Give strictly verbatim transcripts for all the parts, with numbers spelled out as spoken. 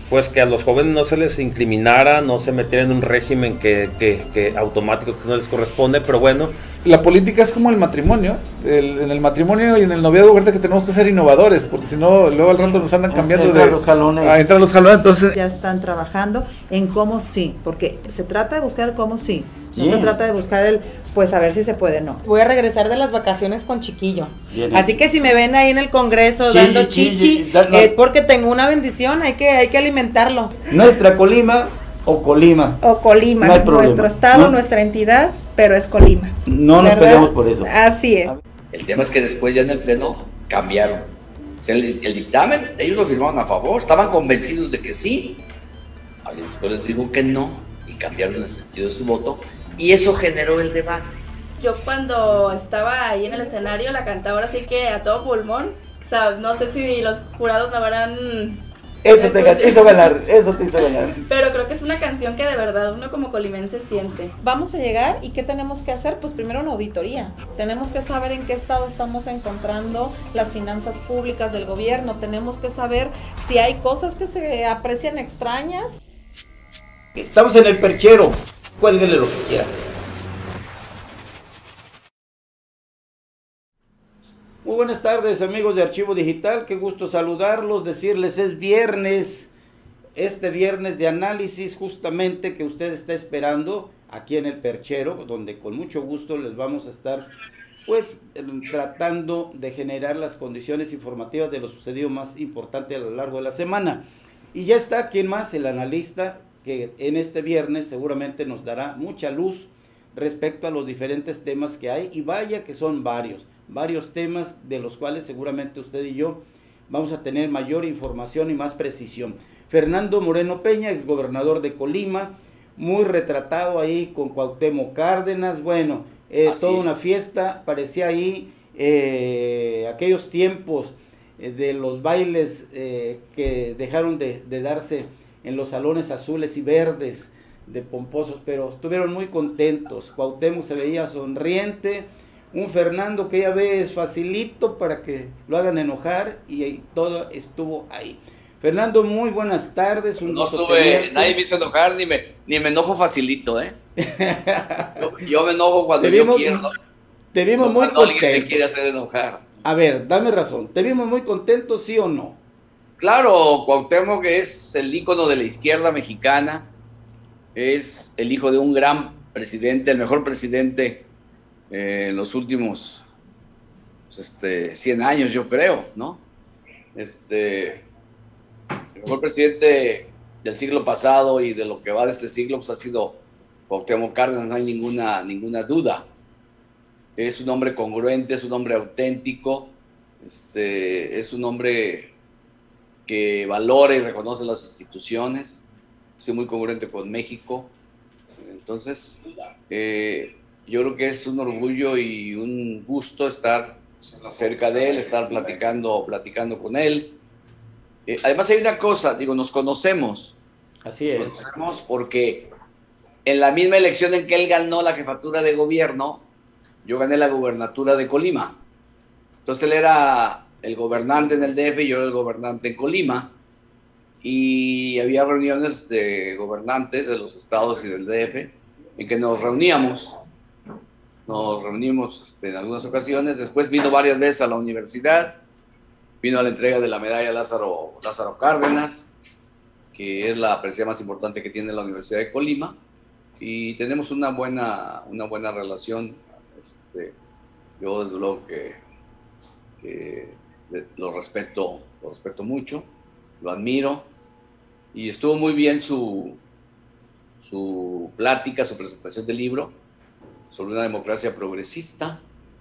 pues que a los jóvenes no se les incriminara, no se metieran en un régimen que, que, que automático que no les corresponde, pero bueno. La política es como el matrimonio, el, en el matrimonio y en el noviazgo, verdad que tenemos que ser innovadores, porque si no, luego al rato nos andan cambiando Entra de... los jalones. A entrar los jalones, entonces... Ya están trabajando en cómo sí, porque se trata de buscar cómo sí, no Bien. se trata de buscar el, pues a ver si se puede, no. Voy a regresar de las vacaciones con chiquillo. Bien. Así que si me ven ahí en el Congreso Chichi, dando chichi, chichi, da- no. es porque tengo una bendición, hay que, hay que alimentarlo. Nuestra Colima o Colima. O Colima, No hay problema, nuestro estado, ¿no? nuestra entidad, pero es Colima. No nos ¿verdad? peleamos por eso. Así es. El tema es que después ya en el pleno cambiaron. O sea, el, el dictamen, ellos lo firmaron a favor, estaban convencidos de que sí. A mí después les digo que no y cambiaron el sentido de su voto y eso generó el debate. Yo cuando estaba ahí en el escenario la cantaba ahora sí que a todo pulmón. O sea, no sé si los jurados me habrán... Eso te gan- hizo ganar, eso te hizo ganar. Pero creo que es una canción que de verdad uno como colimense siente. Vamos a llegar y ¿qué tenemos que hacer? Pues primero una auditoría. Tenemos que saber en qué estado estamos encontrando las finanzas públicas del gobierno. Tenemos que saber si hay cosas que se aprecian extrañas. Estamos en el perchero, cuélguele lo que quiera. Muy buenas tardes, amigos de Archivo Digital, qué gusto saludarlos, decirles es viernes, este viernes de análisis justamente que usted está esperando aquí en el perchero, donde con mucho gusto les vamos a estar pues tratando de generar las condiciones informativas de lo sucedido más importante a lo largo de la semana. Y ya está, ¿quién más? El analista que en este viernes seguramente nos dará mucha luz respecto a los diferentes temas que hay, y vaya que son varios, varios temas de los cuales seguramente usted y yo vamos a tener mayor información y más precisión. Fernando Moreno Peña, exgobernador de Colima, muy retratado ahí con Cuauhtémoc Cárdenas, bueno, eh, toda una fiesta, parecía ahí eh, aquellos tiempos eh, de los bailes eh, que dejaron de, de darse en los salones azules y verdes de pomposos, pero estuvieron muy contentos. Cuauhtémoc se veía sonriente, un Fernando que ya ves facilito para que lo hagan enojar, y ahí todo estuvo ahí. Fernando, muy buenas tardes. Un No gusto estuve, tenerte. nadie me hizo enojar, ni me, ni me enojo facilito, ¿eh? Yo, yo me enojo cuando Te yo vimos- quiero, ¿no? Te vimos No muy cuando alguien me contento. quiere hacer enojar. A ver, dame razón. ¿Te vimos muy contento, sí o no? Claro, Cuauhtémoc es el ícono de la izquierda mexicana, es el hijo de un gran presidente, el mejor presidente eh, en los últimos pues, este, cien años, yo creo, ¿no? Este, el mejor presidente del siglo pasado y de lo que va de este siglo pues, ha sido Cuauhtémoc Cárdenas, no hay ninguna, ninguna duda. Es un hombre congruente, es un hombre auténtico, este, es un hombre que valora y reconoce las instituciones, es muy congruente con México. Entonces, eh, yo creo que es un orgullo y un gusto estar cerca de él, estar platicando, platicando con él. Eh, además hay una cosa, digo, nos conocemos. Así es. Nos conocemos porque en la misma elección en que él ganó la jefatura de gobierno, yo gané la gubernatura de Colima. Entonces él era el gobernante en el D F y yo era el gobernante en Colima. Y había reuniones de gobernantes de los estados y del D F en que nos reuníamos. Nos reunimos este, en algunas ocasiones. Después vino varias veces a la universidad. Vino a la entrega de la medalla Lázaro, Lázaro Cárdenas, que es la presea más importante que tiene la Universidad de Colima. Y tenemos una buena, una buena relación. Este, yo desde luego que, que lo respeto, lo respeto mucho, lo admiro, y estuvo muy bien su, su plática, su presentación del libro sobre una democracia progresista.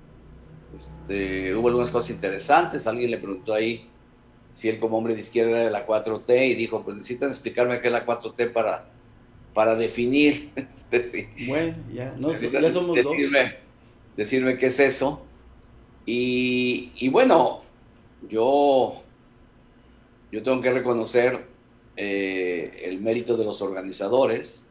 Este, hubo algunas cosas interesantes. Alguien le preguntó ahí si él como hombre de izquierda era de la cuatro T y dijo, pues necesitan explicarme qué es la cuatro T para, para definir. Este, sí. Bueno, ya, no, Necesitan ya somos dos. decirme, decirme qué es eso. Y, y bueno, yo, yo tengo que reconocer eh, el mérito de los organizadores,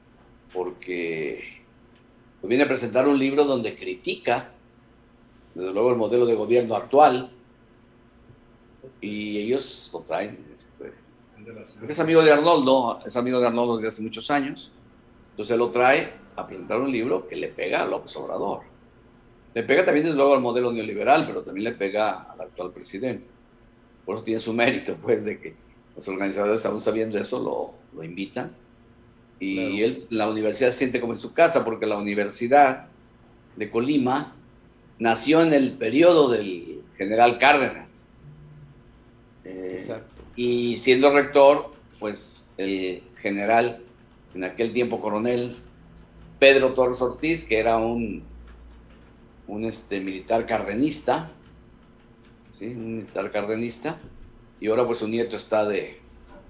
porque pues, viene a presentar un libro donde critica, desde luego, el modelo de gobierno actual, y ellos lo traen este, Porque es amigo de Arnoldo, es amigo de Arnoldo desde hace muchos años. Entonces él lo trae a presentar un libro que le pega a López Obrador. Le pega también desde luego al modelo neoliberal, pero también le pega al actual presidente. Por eso tiene su mérito, pues, de que los organizadores, aún sabiendo eso, lo, lo invitan. Y claro, él, la universidad se siente como en su casa, porque la Universidad de Colima nació en el periodo del general Cárdenas. Eh, Exacto. Y siendo rector, pues el general, en aquel tiempo coronel, Pedro Torres Ortiz, que era un, un este, militar cardenista, ¿sí? Un militar cardenista, y ahora pues su nieto está de,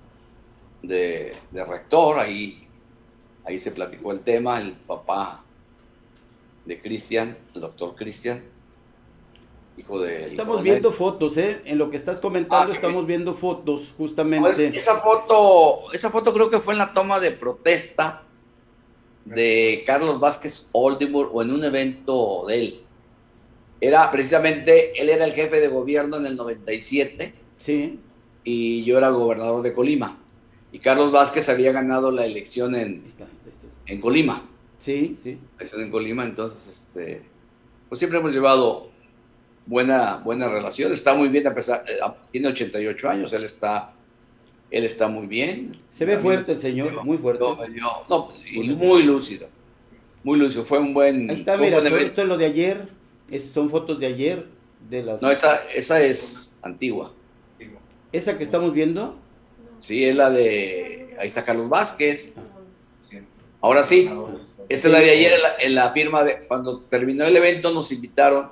de, de rector, ahí, ahí se platicó el tema, el papá de Cristian, el doctor Cristian, hijo de... Estamos viendo fotos, ¿eh? En lo que estás comentando, ah, estamos que... viendo fotos, justamente. Pues esa foto, esa foto creo que fue en la toma de protesta de Carlos Vázquez Oldemur, o en un evento de él. Era precisamente, él era el jefe de gobierno en el noventa y siete, sí, y yo era gobernador de Colima, y Carlos Vázquez había ganado la elección en, está, está, está. en Colima. Sí, sí. La elección en Colima, entonces, este, pues siempre hemos llevado buena, buena relación, está muy bien, a pesar, tiene ochenta y ocho años, él está, él está muy bien. Se ve fuerte el señor, muy fuerte. No, yo, no, y muy lúcido, muy lúcido, fue un buen... Ahí está, mira, buen esto es lo de ayer, es, son fotos de ayer, de las... No, esa, esa es antigua. ¿Esa que estamos viendo? Sí, es la de, ahí está Carlos Vázquez. Ahora sí, esta es la de ayer, en la, en la firma de, cuando terminó el evento nos invitaron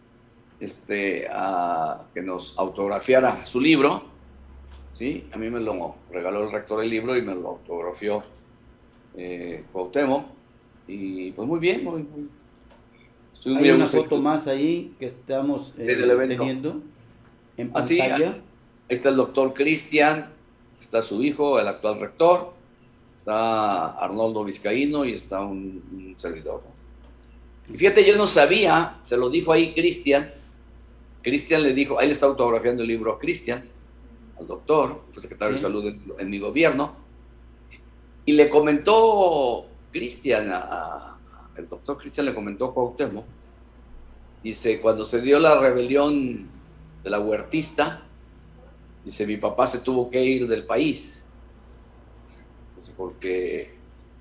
este, a que nos autografiara su libro, ¿sí? A mí me lo regaló el rector del libro y me lo autografió eh, Cuauhtémoc, y pues muy bien, muy, muy, estoy muy Hay una foto más ahí que estamos eh, teniendo en pantalla. Así, ahí está el doctor Cristian, está su hijo, el actual rector, está Arnoldo Vizcaíno y está un, un servidor. Y fíjate, yo no sabía, se lo dijo ahí Cristian, Cristian le dijo, ahí le está autografiando el libro a Cristian, al doctor, fue secretario sí. de salud en, en mi gobierno, y le comentó Cristian, el doctor Cristian le comentó a Cuauhtémoc, dice, cuando se dio la rebelión de la huertista, dice, mi papá se tuvo que ir del país, dice, porque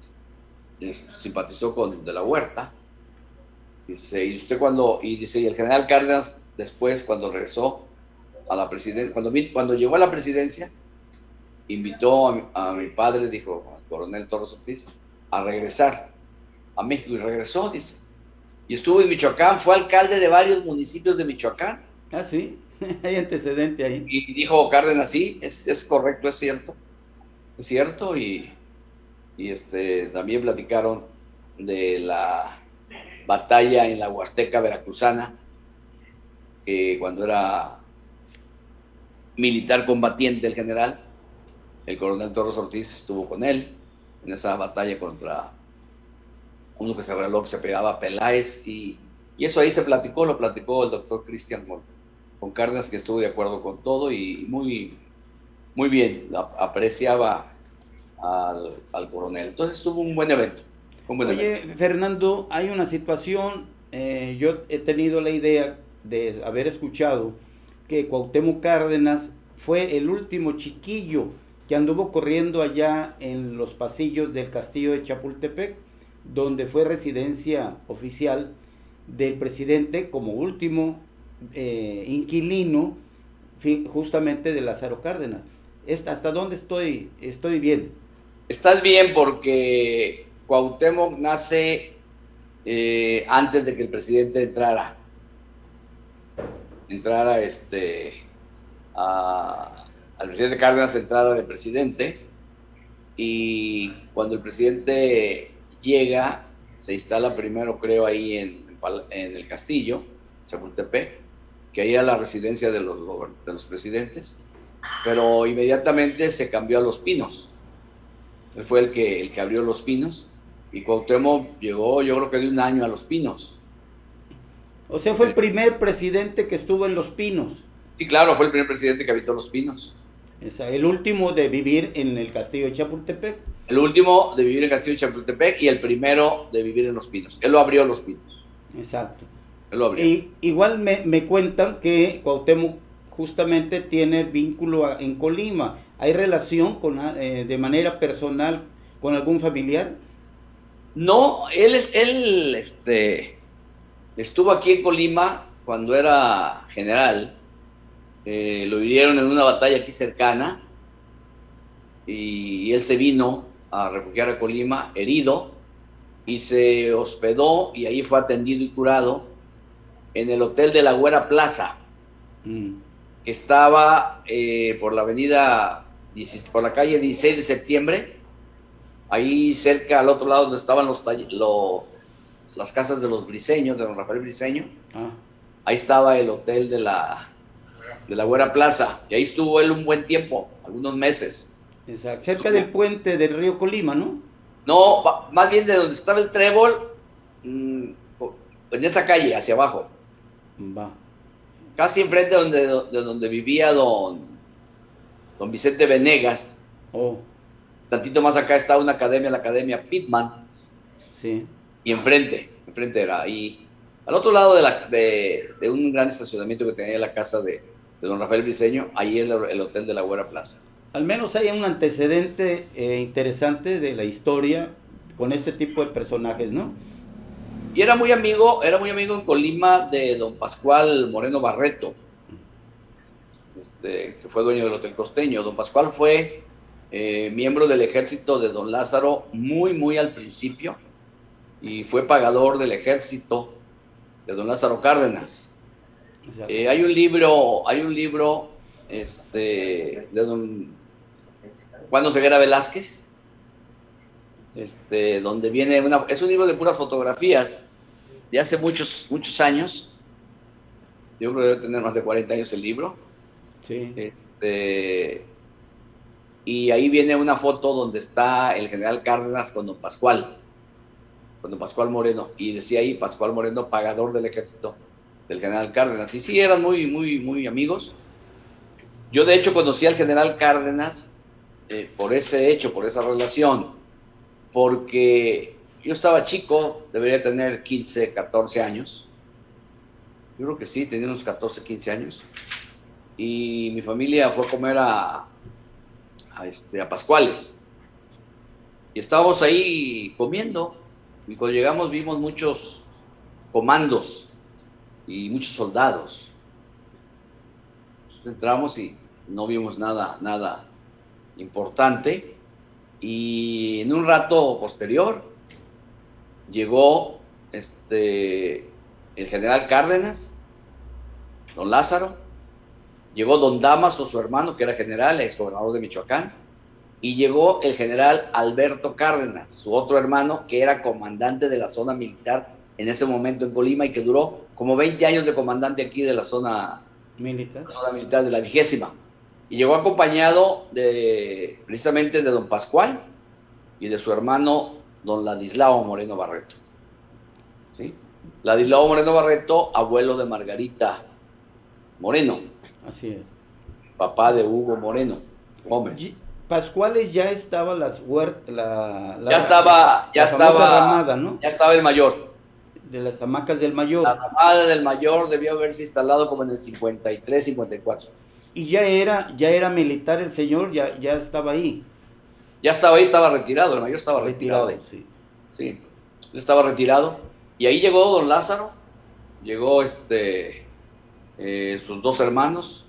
simpatizó con de la Huerta, dice, y usted cuando, y dice, y el general Cárdenas después, cuando regresó a la presidencia, cuando, cuando llegó a la presidencia, invitó a mi, a mi padre, dijo al coronel Torres Ortiz, a regresar a México, y regresó, dice, y estuvo en Michoacán, fue alcalde de varios municipios de Michoacán. Ah, sí, hay antecedente ahí. Y dijo Cárdenas, sí, es, es correcto, es cierto, es cierto, y, y este, también platicaron de la batalla en la Huasteca veracruzana, que cuando era militar combatiente el general, el coronel Torres Ortiz estuvo con él en esa batalla contra uno que se reveló que se pegaba Peláez, y, y eso ahí se platicó, lo platicó el doctor Cristian con, con Cárdenas, que estuvo de acuerdo con todo y muy, muy bien, apreciaba al, al coronel. Entonces tuvo un buen evento. Un buen Oye, evento. Fernando, hay una situación, eh, yo he tenido la idea de haber escuchado que Cuauhtémoc Cárdenas fue el último chiquillo que anduvo corriendo allá en los pasillos del castillo de Chapultepec, donde fue residencia oficial del presidente como último eh, inquilino justamente de Lázaro Cárdenas. ¿Hasta dónde estoy, estoy bien? Estás bien, porque Cuauhtémoc nace eh, antes de que el presidente entrara. entrara este, a, al presidente Cárdenas entrara de presidente, y cuando el presidente llega, se instala primero, creo, ahí en, en el castillo, Chapultepec, que ahí era la residencia de los, de los presidentes, pero inmediatamente se cambió a Los Pinos. Él fue el que, el que abrió Los Pinos, y Cuauhtémoc llegó, yo creo que de un año a Los Pinos. O sea, fue el primer presidente que estuvo en Los Pinos. Sí, claro, fue el primer presidente que habitó Los Pinos. Esa, el último de vivir en el castillo de Chapultepec. El último de vivir en Castillo de Chapultepec y el primero de vivir en Los Pinos. Él lo abrió Los Pinos. Exacto. Él lo abrió. Y igual me, me cuentan que Cuauhtémoc justamente tiene vínculo a- en Colima. ¿Hay relación con, a- eh, de manera personal con algún familiar? No, él es, él, este, estuvo aquí en Colima cuando era general. Eh, lo hirieron en una batalla aquí cercana y él se vino a refugiar a Colima herido y se hospedó y ahí fue atendido y curado en el hotel de la Güera Plaza, Mm. que estaba eh, por la avenida, dieciséis por la calle dieciséis de septiembre, ahí cerca al otro lado donde estaban los, tall- lo- las casas de los Briceños, de don Rafael Briceño. Ah, Ahí estaba el hotel de la, de la Güera Plaza, y ahí estuvo él un buen tiempo, algunos meses. exacto. Cerca del puente del río Colima, ¿no? No, va- más bien de donde estaba el trébol, mm, en esa calle, hacia abajo, Va. casi enfrente de donde, de donde vivía don, don Vicente Venegas. Oh, Tantito más acá está una academia, la Academia Pittman, sí. y enfrente, enfrente era ahí, al otro lado de, la, de, de un gran estacionamiento que tenía la casa de, de don Rafael Briceño, ahí el, el hotel de la Güera Plaza. Al menos hay un antecedente eh, interesante de la historia con este tipo de personajes, ¿no? Y era muy amigo, era muy amigo en Colima de don Pascual Moreno Barreto, este, que fue dueño del Hotel Costeño. Don Pascual fue eh, miembro del ejército de don Lázaro muy, muy al principio, y fue pagador del ejército de don Lázaro Cárdenas. Exacto. Eh, hay un libro, hay un libro este, de don Juan Oseguera Velázquez, este, donde viene una, es un libro de puras fotografías de hace muchos, muchos años. Yo creo que debe tener más de cuarenta años el libro. Sí. Este, y ahí viene una foto donde está el general Cárdenas con don Pascual, con don Pascual Moreno, y decía ahí Pascual Moreno, pagador del ejército del general Cárdenas. Y sí, eran muy, muy, muy amigos. Yo de hecho conocí al general Cárdenas eh, por ese hecho, por esa relación, porque yo estaba chico, debería tener quince, catorce años. Yo creo que sí, tenía unos catorce, quince años. Y mi familia fue a comer a, a, este, a Pascuales. Y estábamos ahí comiendo. Y cuando llegamos vimos muchos comandos y muchos soldados. Entramos y no vimos nada, nada importante. Y en un rato posterior llegó este, el general Cárdenas, don Lázaro, llegó don Damaso, su hermano, que era general, ex gobernador de Michoacán, y llegó el general Alberto Cárdenas, su otro hermano, que era comandante de la zona militar en ese momento en Colima y que duró como veinte años de comandante aquí de la zona Militar. la zona militar de la vigésima. Y llegó acompañado de, precisamente de don Pascual y de su hermano don Ladislao Moreno Barreto. ¿Sí? Ladislao Moreno Barreto, abuelo de Margarita Moreno, Así es. papá de Hugo Moreno Gómez. Y- Pascuales ya estaba las huert- la, la- Ya estaba, ya la famosa estaba, ramada, ¿no? ya estaba el mayor. De las hamacas del Mayor. La ramada del mayor debió haberse instalado como en el cincuenta y tres, cincuenta y cuatro. Y ya era, ya era militar el señor, ya, ya estaba ahí. Ya estaba ahí, estaba retirado, el mayor estaba retirado. Retirado, sí. Sí, él estaba retirado. Y ahí llegó don Lázaro, llegó este, eh, sus dos hermanos,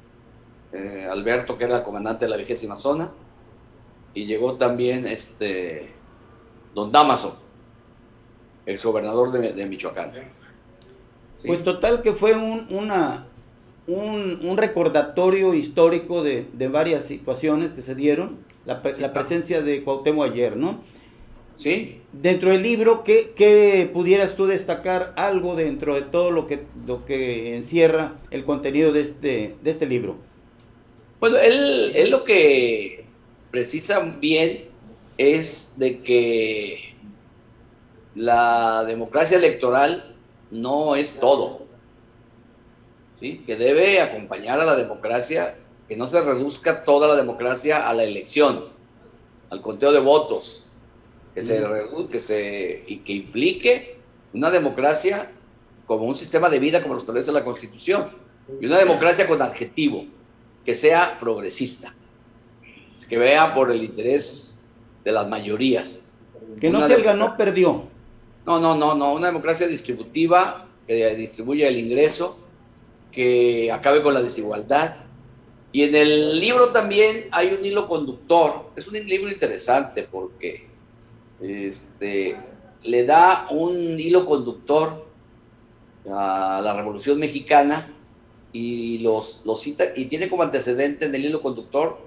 eh, Alberto, que era el comandante de la vigésima zona, y llegó también este, don Damaso, el gobernador de, de Michoacán. Sí. Pues total que fue un, una, un, un recordatorio histórico de, de varias situaciones que se dieron, la, pre- la presencia de Cuauhtémoc ayer, ¿no? Sí, Dentro del libro, ¿qué, qué pudieras tú destacar algo dentro de todo lo que, lo que encierra el contenido de este, de este libro? bueno, él, él lo que precisa bien es de que la democracia electoral no es todo, ¿sí? Que debe acompañar a la democracia que no se reduzca toda la democracia a la elección, al conteo de votos, que se redu- que se y que implique una democracia como un sistema de vida como lo establece la Constitución, y una democracia con adjetivo, que sea progresista, que vea por el interés de las mayorías. Que no Una se el democracia- ganó, perdió. No, no, no, no, una democracia distributiva, que distribuya el ingreso, que acabe con la desigualdad. Y en el libro también hay un hilo conductor. Es un libro interesante porque este, le da un hilo conductor a la Revolución Mexicana y los, los cita y tiene como antecedente en el hilo conductor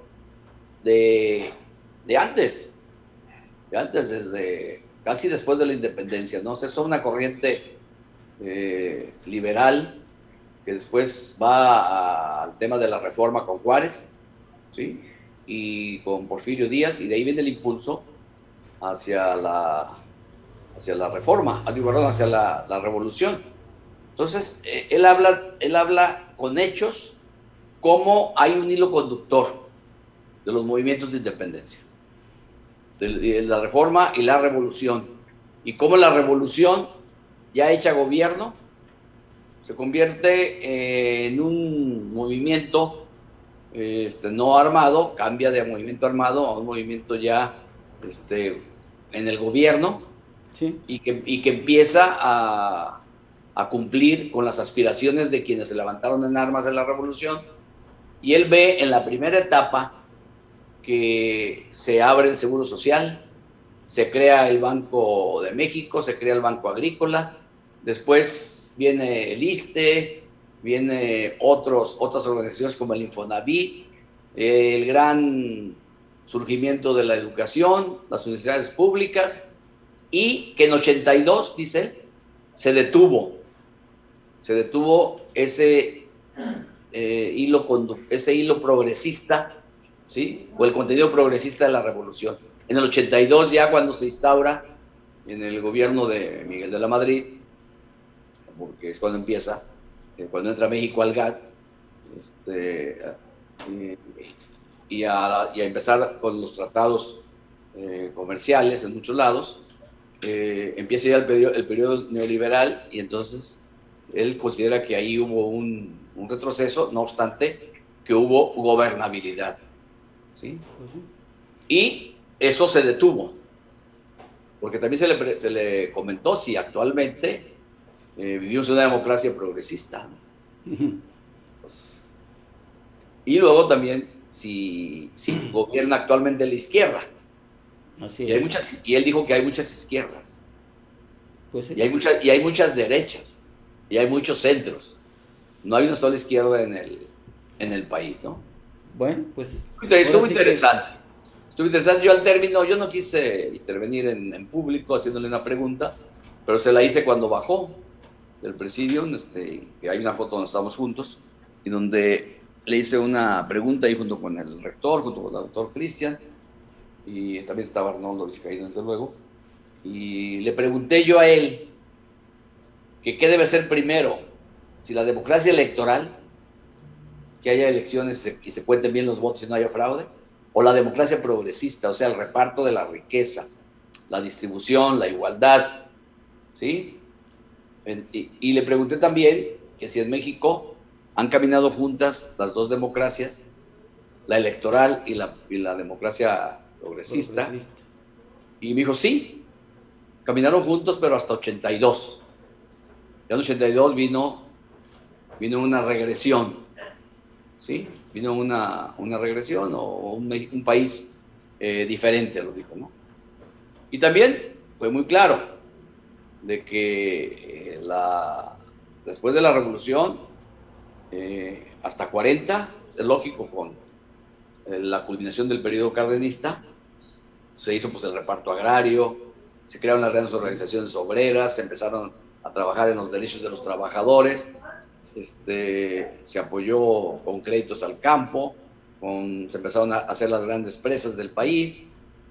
de, de antes, de antes, desde casi después de la independencia, ¿no? O sea, es toda una corriente eh, liberal que después va a- al tema de la reforma con Juárez, ¿sí? Y con Porfirio Díaz, y de ahí viene el impulso hacia la, hacia la reforma, ah, digo, perdón, hacia la, la revolución. Entonces, eh, él, habla, él habla con hechos cómo hay un hilo conductor de los movimientos de independencia, de, de la reforma y la revolución, y cómo la revolución, ya hecha gobierno, se convierte eh, en un movimiento este, no armado, cambia de movimiento armado a un movimiento ya este, en el gobierno, Sí. y, que, y que empieza a, a cumplir con las aspiraciones de quienes se levantaron en armas en la revolución. Y él ve en la primera etapa que se abre el Seguro Social, se crea el Banco de México, se crea el Banco Agrícola, después viene el ISSSTE, viene otros, otras organizaciones como el Infonavit, el gran surgimiento de la educación, las universidades públicas, y que en ochenta y dos, dice él, se detuvo, se detuvo ese, eh, hilo, condu- ese hilo progresista, ¿sí? O el contenido progresista de la revolución. En el ochenta y dos, ya cuando se instaura en el gobierno de Miguel de la Madrid, porque es cuando empieza, eh, cuando entra México al G A T, este, eh, y, a, y a empezar con los tratados eh, comerciales en muchos lados, eh, empieza ya el periodo, el periodo neoliberal, y entonces él considera que ahí hubo un, un retroceso, no obstante que hubo gobernabilidad, ¿sí? Y eso se detuvo, porque también se le, se le comentó si actualmente eh, vivimos una democracia progresista, ¿no? Ujú. Pues, y luego también si, si gobierna actualmente la izquierda. Así Y, hay es. muchas, y él dijo que hay muchas izquierdas, Pues sí. y hay, muchas, y hay muchas derechas, y hay muchos centros. No hay una sola izquierda en el, en el país, ¿no? Bueno, pues. Estuvo ahora sí que- interesante. Estuvo interesante. Yo al término, yo no quise intervenir en, en público haciéndole una pregunta, pero se la hice cuando bajó del presidio, este, que hay una foto donde estamos juntos, y donde le hice una pregunta ahí junto con el rector, junto con el doctor Cristian, y también estaba Arnoldo Vizcaíno, desde luego, y le pregunté yo a él que qué debe ser primero, si la democracia electoral, que haya elecciones y se, y se cuenten bien los votos y no haya fraude, o la democracia progresista, o sea, el reparto de la riqueza, la distribución, la igualdad, ¿sí? En- y, y le pregunté también que si en México han caminado juntas las dos democracias, la electoral y la, y la democracia progresista, Progresista. y me dijo, sí, caminaron juntos, pero hasta ochenta y dos. Ya en ochenta y dos vino, vino una regresión, ¿sí? Vino una, una regresión o un, un país eh, diferente, lo dijo, ¿no? Y también fue muy claro de que eh, la, después de la revolución, eh, hasta cuarenta, es lógico, con eh, la culminación del periodo cardenista, se hizo pues el reparto agrario, se crearon las grandes organizaciones obreras, se empezaron a trabajar en los derechos de los trabajadores, este, se apoyó con créditos al campo, con, se empezaron a hacer las grandes presas del país.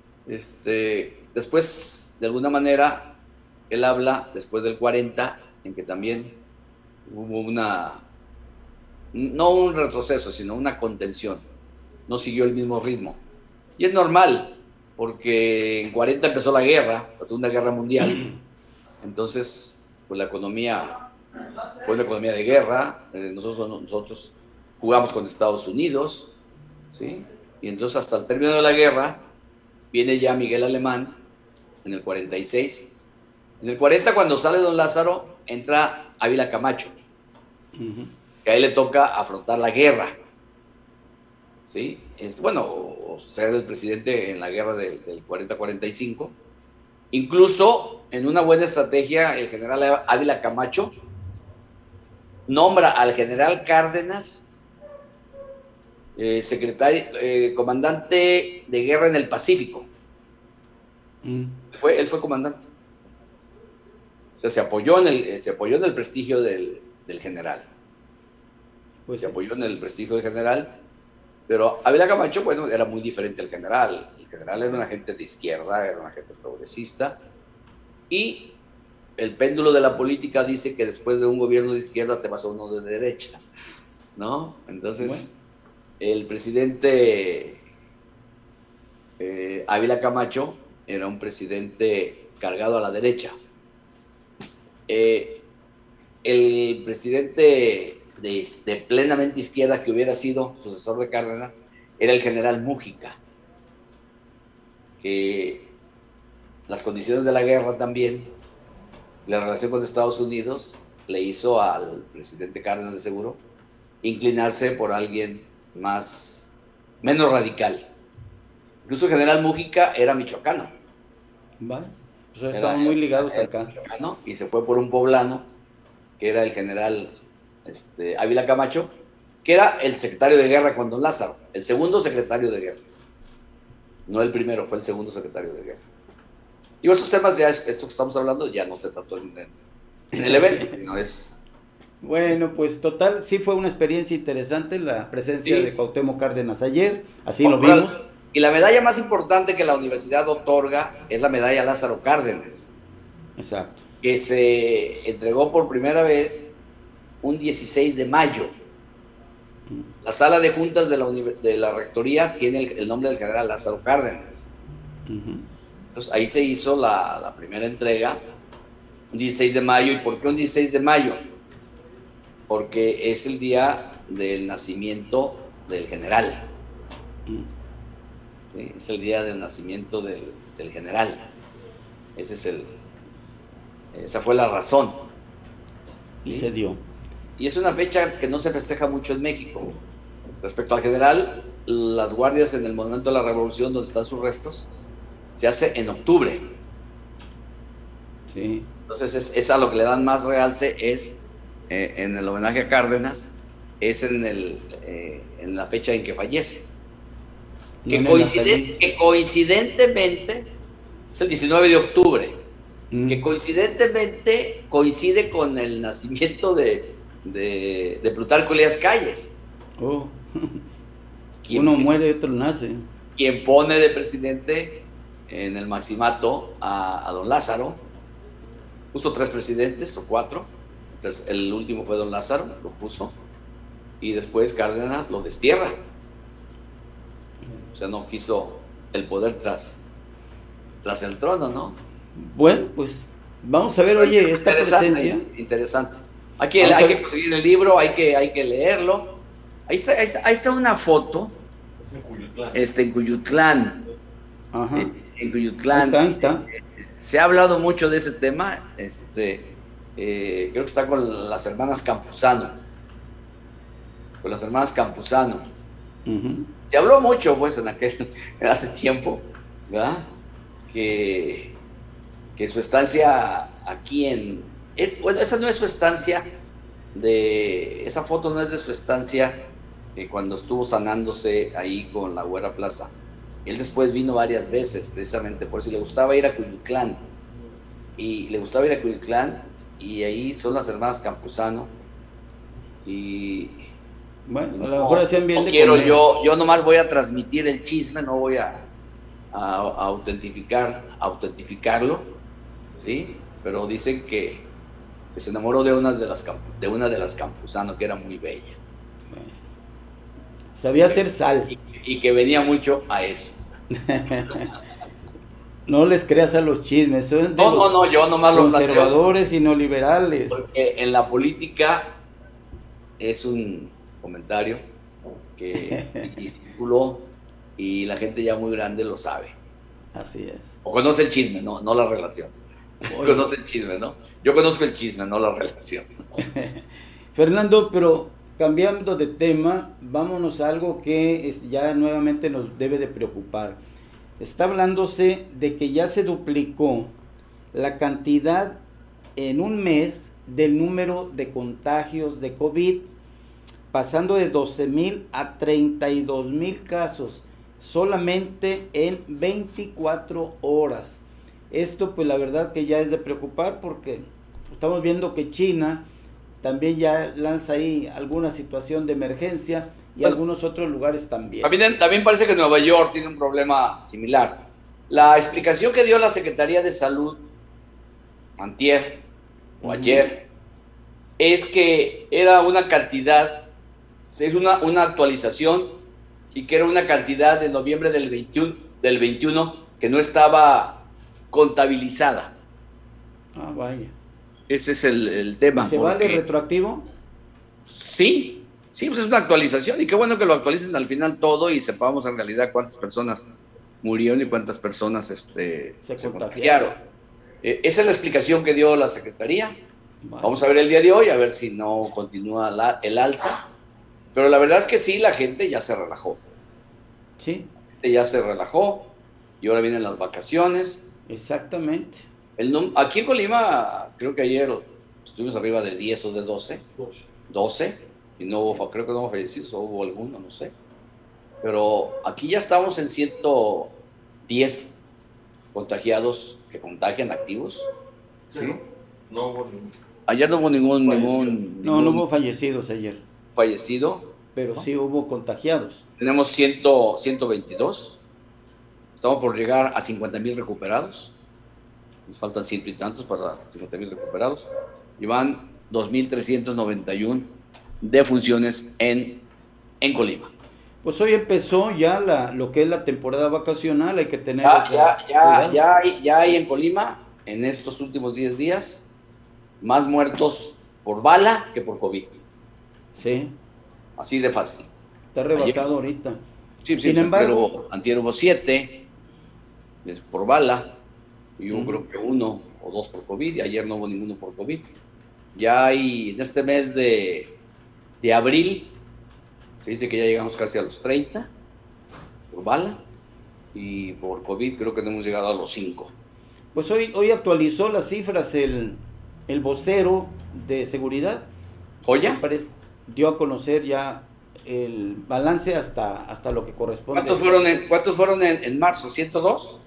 Este, después, de alguna manera, él habla, después del cuarenta, en que también hubo una, no un retroceso, sino una contención. No siguió el mismo ritmo. Y es normal, porque en cuarenta empezó la guerra, la Segunda Guerra Mundial. Entonces, pues la economía fue la economía de guerra. Eh, nosotros, nosotros jugamos con Estados Unidos, ¿sí? Y entonces hasta el término de la guerra viene ya Miguel Alemán en el cuarenta y seis. En el cuarenta, cuando sale don Lázaro, entra Ávila Camacho, uh-huh. que a él le toca afrontar la guerra, ¿sí? Es, bueno, ser el presidente en la guerra del, del cuarenta cuarenta y cinco. Incluso, en una buena estrategia, el general Ávila Camacho nombra al general Cárdenas eh, secretario, eh, comandante de guerra en el Pacífico. Mm. Fue, él fue comandante. O sea, se apoyó en el, se apoyó en el prestigio del, del general. Pues se sí. apoyó en el prestigio del general, pero Ávila Camacho, bueno, era muy diferente al general. El general era una gente de izquierda, era una gente progresista, y el péndulo de la política dice que después de un gobierno de izquierda te vas a uno de derecha, ¿no? Entonces, bueno. el presidente eh, Ávila Camacho era un presidente cargado a la derecha. Eh, el presidente de, de plenamente izquierda que hubiera sido sucesor de Cárdenas era el general Mújica, que las condiciones de la guerra también, la relación con Estados Unidos, le hizo al presidente Cárdenas, de seguro, inclinarse por alguien más, menos radical. Incluso el general Mújica era michoacano. Vale, pues estaban muy ligados acá. Y se fue por un poblano, que era el general este, Ávila Camacho, que era el secretario de guerra con don Lázaro, el segundo secretario de guerra. No el primero, fue el segundo secretario de guerra. Y esos temas, ya, esto que estamos hablando, ya no se trató en, en el evento, sino es... Bueno, pues total, sí fue una experiencia interesante la presencia sí. de Cuauhtémoc Cárdenas ayer, así Por, lo vimos. Y la medalla más importante que la universidad otorga es la medalla Lázaro Cárdenas. Exacto. Que se entregó por primera vez un dieciséis de mayo. La sala de juntas de la, de la rectoría tiene el, el nombre del general Lázaro Cárdenas. Uh-huh. Entonces ahí se hizo la, la primera entrega, un dieciséis de mayo. ¿Y por qué un dieciséis de mayo? Porque es el día del nacimiento del general. ¿Sí? Es el día del nacimiento del, del general. Ese es el, esa fue la razón. ¿Sí? Y se dio. Y es una fecha que no se festeja mucho en México. Respecto al general, las guardias en el Monumento de la Revolución, donde están sus restos, se hace en octubre. Sí. Entonces es, es a lo que le dan más realce, es eh, en el homenaje a Cárdenas, es en, el, eh, en la fecha en que fallece. Que, no coinciden, que coincidentemente es el diecinueve de octubre, mm. que coincidentemente coincide con el nacimiento de De, de Plutarco Elías Calles. Oh. Uno muere y otro nace. Quien pone de presidente en el maximato a, a don Lázaro. Puso tres presidentes o cuatro. Entonces, el último fue don Lázaro, lo puso. Y después Cárdenas lo destierra. O sea, no quiso el poder tras, tras el trono, ¿no? Bueno, pues vamos a ver, oye, esta presencia. Interesante. Hay que, hay que conseguir el libro, hay que, hay que leerlo. Ahí está, ahí está, ahí está una foto. Es en Cuyutlán. Este, en Cuyutlán. Ajá. En, en Cuyutlán. Ahí está, ahí está. Eh, se ha hablado mucho de ese tema. Este, eh, creo que está con las hermanas Campuzano. Con las hermanas Campuzano. Uh-huh. Se habló mucho, pues, en aquel, hace tiempo, ¿verdad? Que, que su estancia aquí en... Eh, bueno, esa no es su estancia de... Esa foto no es de su estancia eh, cuando estuvo sanándose ahí con la Güera Plaza. Él después vino varias veces, precisamente por eso le gustaba ir a Cuyutlán. Y le gustaba ir a Cuyutlán, y ahí son las hermanas Campuzano. Y... Bueno, a lo mejor hacían bien no de quiero comer. yo, yo nomás voy a transmitir el chisme, no voy a, a, a autentificar, a autentificarlo, ¿sí? Pero dicen que, que se enamoró de una de las de una de las Campuzano, que era muy bella. Sabía hacer sal. Y, y que venía mucho a eso. No les creas a los chismes, son de No, no, los no, yo nomás lo planteo. conservadores y neoliberales. Porque en la política es un comentario que circuló y la gente ya muy grande lo sabe. Así es. O conoce el chisme, no, no la relación. Oye. Conoce el chisme, ¿no? Yo conozco el chisme, no la relación. Fernando, pero cambiando de tema, vámonos a algo que es, ya nuevamente nos debe de preocupar. Está hablándose de que ya se duplicó la cantidad en un mes del número de contagios de COVID, pasando de doce mil a treinta y dos mil casos solamente en veinticuatro horas. Esto pues la verdad que ya es de preocupar, porque estamos viendo que China también ya lanza ahí alguna situación de emergencia y bueno, algunos otros lugares también. también. También parece que Nueva York tiene un problema similar. La explicación que dio la Secretaría de Salud antier o ayer uh-huh. es que era una cantidad, es una, una actualización, y que era una cantidad de noviembre del veintiuno, del veintiuno que no estaba contabilizada. Ah, vaya. Ese es el, el tema. ¿Se vale retroactivo? Sí, sí, pues es una actualización, y qué bueno que lo actualicen al final todo y sepamos en realidad cuántas personas murieron y cuántas personas este, se, se contagiaron. contagiaron. Eh, esa es la explicación que dio la Secretaría. Vale. Vamos a ver el día de hoy, a ver si no continúa la, el alza. Pero la verdad es que sí, la gente ya se relajó. Sí. La gente ya se relajó y ahora vienen las vacaciones. Exactamente. El num- aquí en Colima, creo que ayer estuvimos arriba de diez o de doce. doce. Y no hubo, creo que no hubo fallecidos, o hubo alguno, no sé. Pero aquí ya estamos en ciento diez contagiados que contagian activos. ¿Sí? Sí. No hubo ningún. Ayer no hubo ningún, Fallecido. ningún, No, no ningún hubo fallecidos ayer, fallecido. pero ¿no? sí hubo contagiados. Tenemos cien, ciento veintidós. Estamos por llegar a cincuenta mil recuperados. Nos faltan ciento y tantos para cincuenta mil recuperados. Y van dos mil trescientos noventa y uno defunciones en, en Colima. Pues hoy empezó ya la, lo que es la temporada vacacional, hay que tener Ya, ese ya, ya, cuidado. ya, hay, ya hay en Colima, en estos últimos diez días, más muertos por bala que por COVID. Sí, Así de fácil. está rebasado Ayer- ahorita. Sí, sí, Sin sí, embargo- pero antier hubo siete es por bala, y hubo Ujú. creo que uno o dos por COVID, y ayer no hubo ninguno por COVID. Ya hay, en este mes de, de abril, se dice que ya llegamos casi a los treinta por bala, y por COVID creo que no hemos llegado a los cinco. Pues hoy, hoy actualizó las cifras el, el vocero de seguridad. ¿Joya? Parece- dio a conocer ya el balance hasta, hasta lo que corresponde. ¿Cuántos fueron en, cuántos fueron en, en marzo? ¿ciento dos?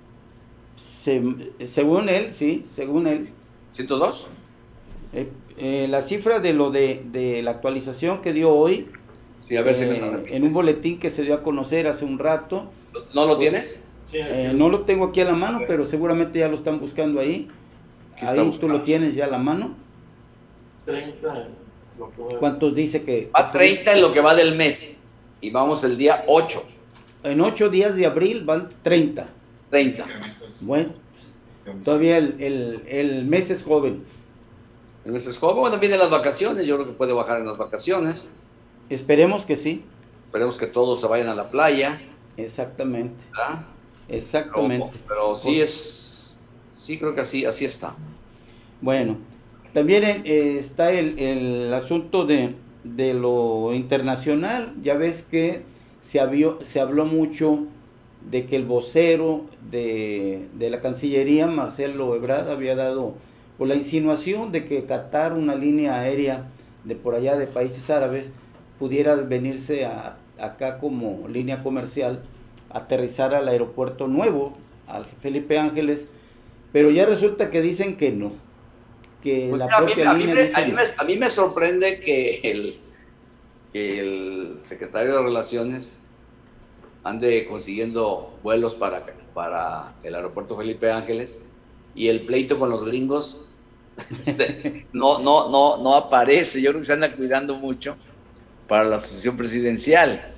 Se- según él, sí, según él. ¿ciento dos? Eh, eh, la cifra de lo de, de la actualización que dio hoy, Sí, a ver si eh, me lo repites. en un boletín que se dio a conocer hace un rato, ¿No lo tienes? Sí, eh, no lo tengo aquí a la mano, pero seguramente ya lo están buscando ahí. Aquí Ahí está tú buscando. lo tienes ya a la mano. treinta. Lo que ¿Cuántos dice que? Va treinta en lo que va del mes, y vamos el día ocho. En ocho días de abril van treinta. treinta. Bueno, todavía el, el, el mes es joven. El mes es joven, bueno, vienen las vacaciones, yo creo que puede bajar en las vacaciones. Esperemos que sí. Esperemos que todos se vayan a la playa, Exactamente. ¿verdad? Exactamente. Pero, pero sí es, sí creo que así, así está. Bueno, también eh, está el, el asunto de, de lo internacional. Ya ves que se, habió, se habló mucho de que el vocero de, de la Cancillería, Marcelo Ebrard, había dado por la insinuación de que Qatar, una línea aérea de por allá de países árabes, pudiera venirse a, acá como línea comercial, aterrizar al aeropuerto nuevo, al Felipe Ángeles, pero ya resulta que dicen que no, que Pues la mira, a, mí, propia a mí línea me, dice a, mí no. me, a mí me sorprende que el, que el secretario de Relaciones ande consiguiendo vuelos para, para el aeropuerto Felipe Ángeles, y el pleito con los gringos este, no, no, no, no aparece. Yo creo que se anda cuidando mucho para la sucesión presidencial.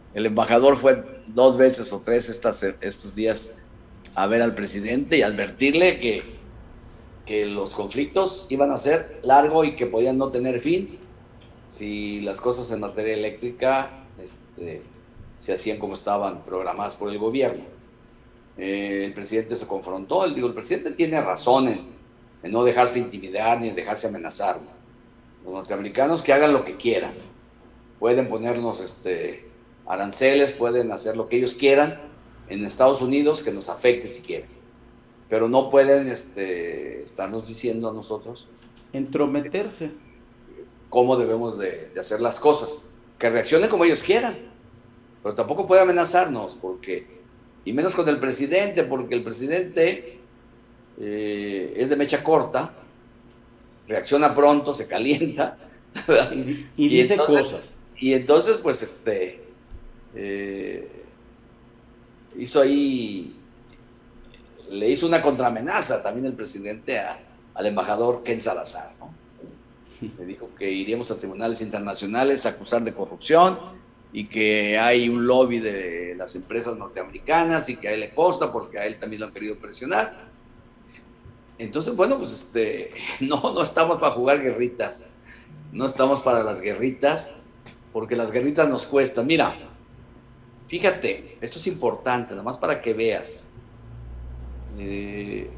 El embajador fue dos veces o tres estas, estos días a ver al presidente y advertirle que, que los conflictos iban a ser largos y que podían no tener fin si las cosas en materia eléctrica este, se hacían como estaban programadas por el gobierno. Eh, el presidente se confrontó, él digo, el presidente tiene razón en, en no dejarse intimidar ni en dejarse amenazar. Los norteamericanos que hagan lo que quieran, pueden ponernos este, aranceles, pueden hacer lo que ellos quieran en Estados Unidos que nos afecte si quieren, pero no pueden este, estarnos diciendo a nosotros entrometerse cómo debemos de, de hacer las cosas, que reaccionen como ellos quieran, pero tampoco puede amenazarnos, porque, y menos con el presidente, porque el presidente eh, es de mecha corta, reacciona pronto, se calienta, y, y, y dice entonces, cosas. Y entonces, pues, este, eh, hizo ahí, le hizo una contraamenaza también el presidente a, al embajador Ken Salazar, ¿no? Le dijo que iríamos a tribunales internacionales a acusar de corrupción y que hay un lobby de las empresas norteamericanas y que a él le consta porque a él también lo han querido presionar. Entonces, bueno, pues este, no, no estamos para jugar guerritas, no estamos para las guerritas, porque las guerritas nos cuestan. Mira, fíjate, esto es importante, nada más para que veas. Eh,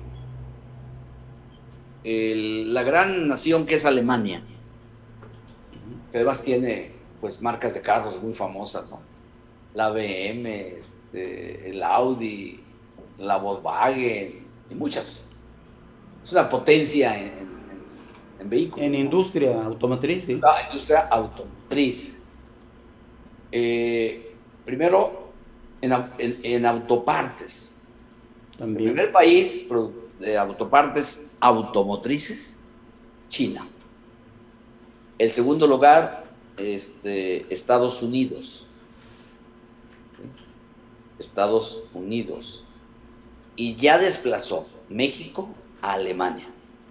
el, la gran nación que es Alemania, que además tiene pues marcas de carros muy famosas, ¿no? La B M, este, el Audi, la Volkswagen y muchas. Es una potencia en, en, en vehículos. En industria automotriz, sí. La industria automotriz. Eh, primero, en, en, en autopartes. También. El primer país de autopartes automotrices, China. El segundo lugar, este, Estados Unidos. Estados Unidos. Y ya desplazó México a Alemania.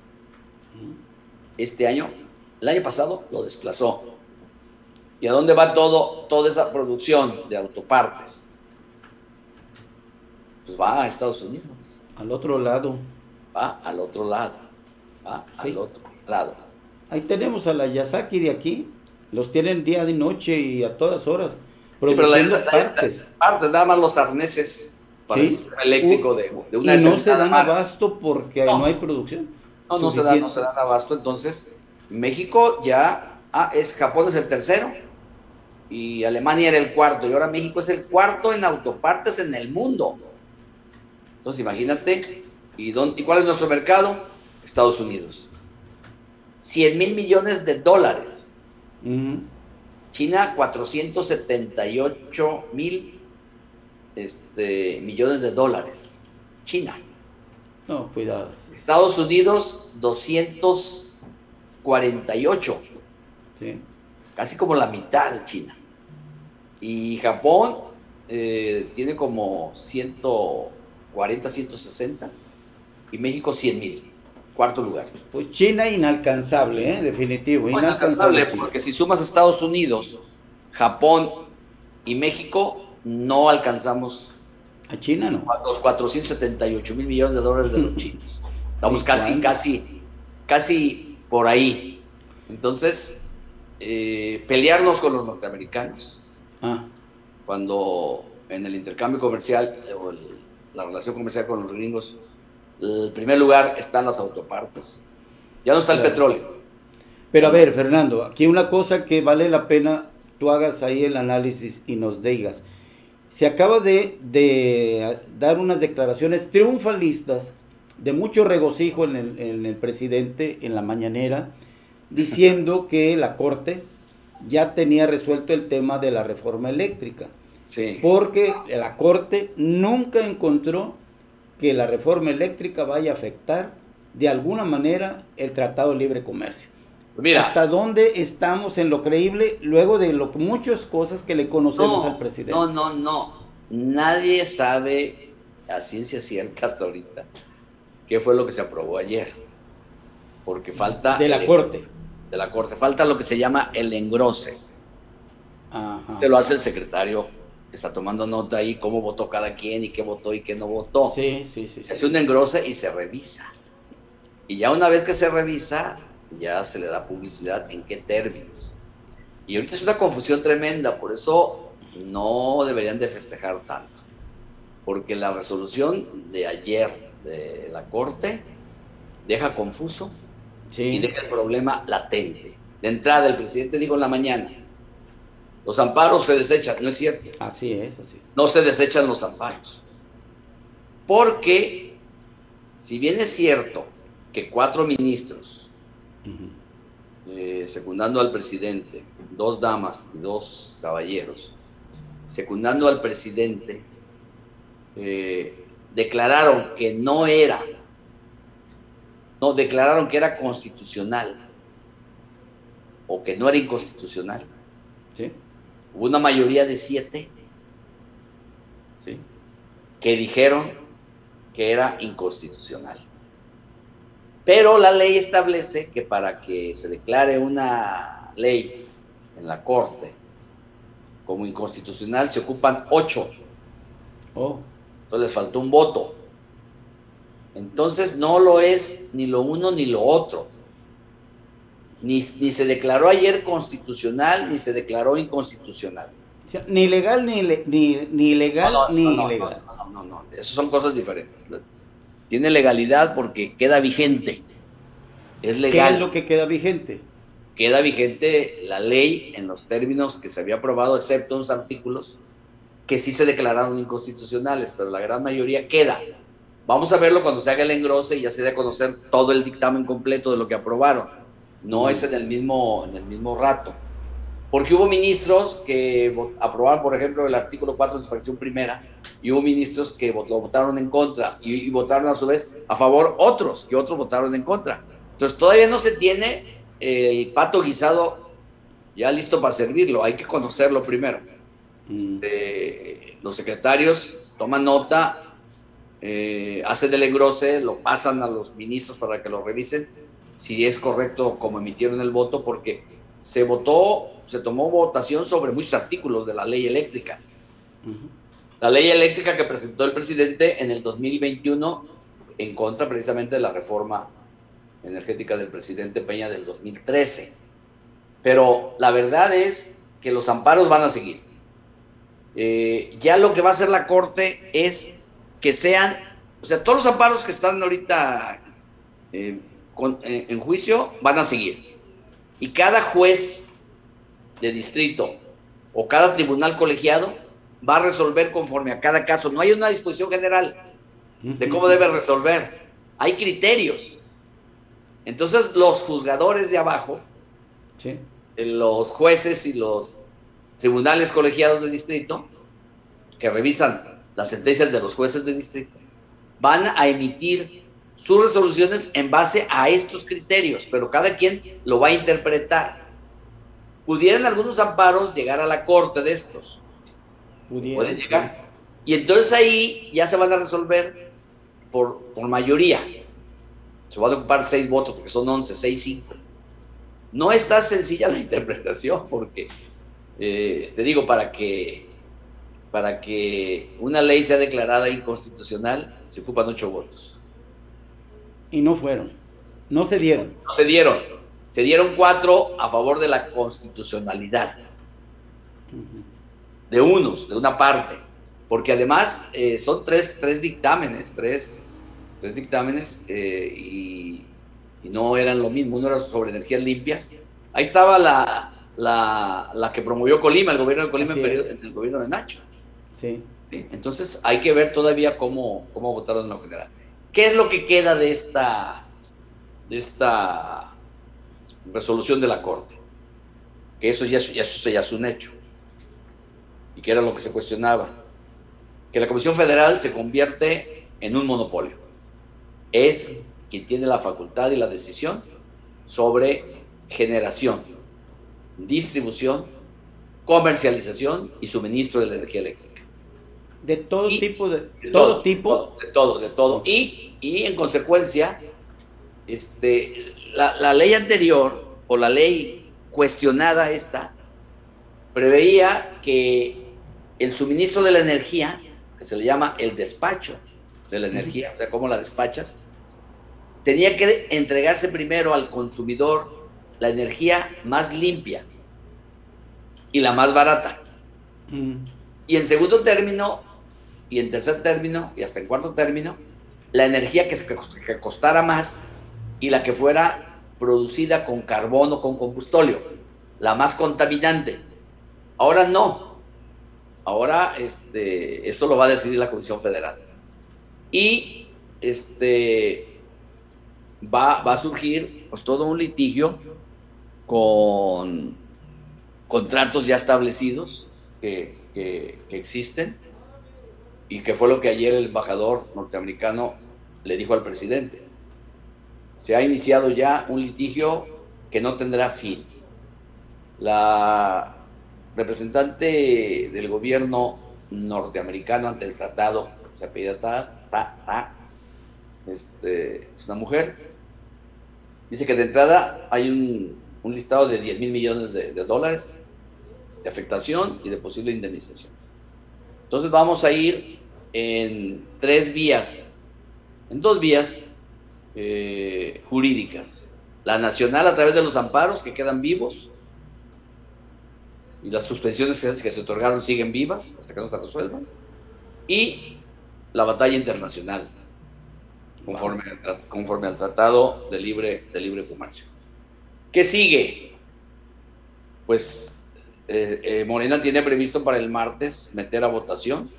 Este año, el año pasado, lo desplazó. ¿Y a dónde va todo, toda esa producción de autopartes? Pues va a Estados Unidos. Al otro lado. Va al otro lado. Va Sí. al otro lado. Ahí tenemos a la Yasaki de aquí. Los tienen día y noche y a todas horas. Sí, pero la, Produciendo la- la- partes. partes, nada más los arneses para Sí. el sistema eléctrico de, de una Y no se determinada dan marca. abasto porque No. no hay producción. No, no se dan, suficiente. no se dan abasto. Entonces, México ya, ah, es Japón es el tercero y Alemania era el cuarto y ahora México es el cuarto en autopartes en el mundo. Entonces, imagínate, ¿y, dónde, y cuál es nuestro mercado? Estados Unidos. cien mil millones de dólares. Ujú. China, cuatrocientos setenta y ocho mil este, millones de dólares. China. No, cuidado. Estados Unidos, doscientos cuarenta y ocho, Sí. casi como la mitad de China. Y Japón eh, tiene como ciento cuarenta, ciento sesenta, y México cien mil, cuarto lugar. Pues China inalcanzable, ¿eh? Definitivo. Bueno, Inalcanzable. alcanzable, China. porque si sumas Estados Unidos, Japón y México, no alcanzamos A China no. los cuatrocientos setenta y ocho mil millones de dólares de los chinos. Estamos ¿Y casi, cuándo? casi, casi por ahí. Entonces, eh, pelearnos con los norteamericanos, Ah, cuando en el intercambio comercial, o el- la relación comercial con los gringos, el primer lugar están las autopartes. Ya no está el Claro. petróleo. pero a ver, Fernando, aquí una cosa que vale la pena tú hagas ahí el análisis y nos digas. Se acaba de, de dar unas declaraciones triunfalistas de mucho regocijo en el, en el presidente en la mañanera, diciendo que la Corte ya tenía resuelto el tema de la reforma eléctrica, Sí. porque la Corte nunca encontró que la reforma eléctrica vaya a afectar de alguna manera el Tratado de Libre Comercio. Mira, ¿Hasta dónde estamos en lo creíble luego de lo que muchas cosas que le conocemos no, al presidente? no, no, no. Nadie sabe a ciencia cierta hasta ahorita qué fue lo que se aprobó ayer. Porque falta... De la el- Corte. De la Corte. Falta lo que se llama el engrose. Ajá. Te lo hace el secretario está tomando nota ahí cómo votó cada quien y qué votó y qué no votó. Sí, sí, sí. Se sí. hace un engrose y se revisa. Y ya una vez que se revisa, ya se le da publicidad en qué términos. Y ahorita es una confusión tremenda, por eso no deberían de festejar tanto. Porque la resolución de ayer de la Corte deja confuso Sí. y deja el problema latente. De entrada, el presidente dijo en la mañana, los amparos se desechan. No es cierto. Así es, así es. No se desechan los amparos. Porque, si bien es cierto que cuatro ministros, Ujú. eh, secundando al presidente, dos damas y dos caballeros, secundando al presidente, eh, declararon que no era, no, declararon que era constitucional o que no era inconstitucional. Sí, Hubo una mayoría de siete sí. que dijeron que era inconstitucional. Pero la ley establece que para que se declare una ley en la Corte como inconstitucional se ocupan ocho. Oh, Entonces les faltó un voto. Entonces no lo es ni lo uno ni lo otro. Ni, ni se declaró ayer constitucional ni se declaró inconstitucional. o sea, ni legal ni, le- ni, ni legal No, no, ni no, no, ilegal. No, no, no, no, esas son cosas diferentes. Tiene legalidad porque queda vigente. Es ¿Qué legal. es lo que queda vigente? Queda vigente la ley en los términos que se había aprobado, excepto unos artículos que sí se declararon inconstitucionales, pero la gran mayoría queda. Vamos a verlo cuando se haga el engrose y ya se dé a conocer todo el dictamen completo de lo que aprobaron. No es en el mismo, en el mismo rato. Porque hubo ministros que vo- aprobaron, por ejemplo, el artículo cuatro de su fracción primera, y hubo ministros que vot- lo votaron en contra, y, y votaron a su vez a favor otros, que otros votaron en contra. Entonces todavía no se tiene el pato guisado ya listo para servirlo, hay que conocerlo primero. Mm. Este, los secretarios toman nota, eh, hacen el engrose, lo pasan a los ministros para que lo revisen, si es correcto como emitieron el voto, porque se votó, se tomó votación sobre muchos artículos de la ley eléctrica. Ujú. La ley eléctrica que presentó el presidente en el dos mil veintiuno en contra precisamente de la reforma energética del presidente Peña del dos mil trece. Pero la verdad es que los amparos van a seguir. Eh, ya lo que va a hacer la Corte es que sean, o sea, todos los amparos que están ahorita eh, con, eh, en juicio van a seguir. Y cada juez de distrito o cada tribunal colegiado va a resolver conforme a cada caso. No hay una disposición general de cómo debe resolver. Hay criterios. Entonces los juzgadores de abajo, Sí. los jueces y los tribunales colegiados de distrito, que revisan las sentencias de los jueces de distrito, van a emitir sus resoluciones en base a estos criterios, pero cada quien lo va a interpretar. Pudieran algunos amparos llegar a la Corte de estos. Pudiera, Pueden sí. llegar. Y entonces ahí ya se van a resolver por, por mayoría. Se van a ocupar seis votos, porque son once, seis, cinco. No es tan sencilla la interpretación, porque, eh, te digo, para que, para que una ley sea declarada inconstitucional, se ocupan ocho votos. Y no fueron. No se dieron. No se dieron. Se dieron cuatro a favor de la constitucionalidad. Ujú. De unos, de una parte, porque además eh, son tres, tres dictámenes, tres, tres dictámenes eh, y, y no eran lo mismo. Uno era sobre energías limpias. Ahí estaba la, la, la que promovió Colima, el gobierno de Colima en, Así es. periodo- en el gobierno de Nacho. Sí. ¿Sí? Entonces hay que ver todavía cómo, cómo votaron en lo general. ¿Qué es lo que queda de esta, de esta resolución de la Corte? Que eso ya, es- ya, eso ya es un hecho. Y que era lo que se cuestionaba. Que la Comisión Federal se convierte en un monopolio. Es quien tiene la facultad y la decisión sobre generación, distribución, comercialización y suministro de la energía eléctrica. De todo Y- tipo de, De todo, tipo. todo, de todo, de todo. Y, y en consecuencia, este, la, la ley anterior, o la ley cuestionada esta, preveía que el suministro de la energía, que se le llama el despacho de la energía, o sea, cómo la despachas, tenía que entregarse primero al consumidor la energía más limpia y la más barata. Mm. Y en segundo término, y en tercer término, y hasta en cuarto término, la energía que, que, que costara más y la que fuera producida con carbón o con combustóleo, la más contaminante. Ahora no. Ahora este, eso lo va a decidir la Comisión Federal. Y este, va, va a surgir pues, todo un litigio con contratos ya establecidos que, que, que existen, y que fue lo que ayer el embajador norteamericano le dijo al presidente. Se ha iniciado ya un litigio que no tendrá fin. La representante del gobierno norteamericano ante el tratado, se apellida Ta, Ta, Ta, este, es una mujer, dice que de entrada hay un, un listado de diez mil millones de, de dólares de afectación y de posible indemnización. Entonces vamos a ir en tres vías, en dos vías eh, jurídicas. La nacional a través de los amparos que quedan vivos, y las suspensiones que se otorgaron siguen vivas hasta que no se resuelvan, y la batalla internacional conforme, conforme al Tratado de Libre, de Libre Comercio. ¿Qué sigue? Pues eh, eh, Morena tiene previsto para el martes meter a votación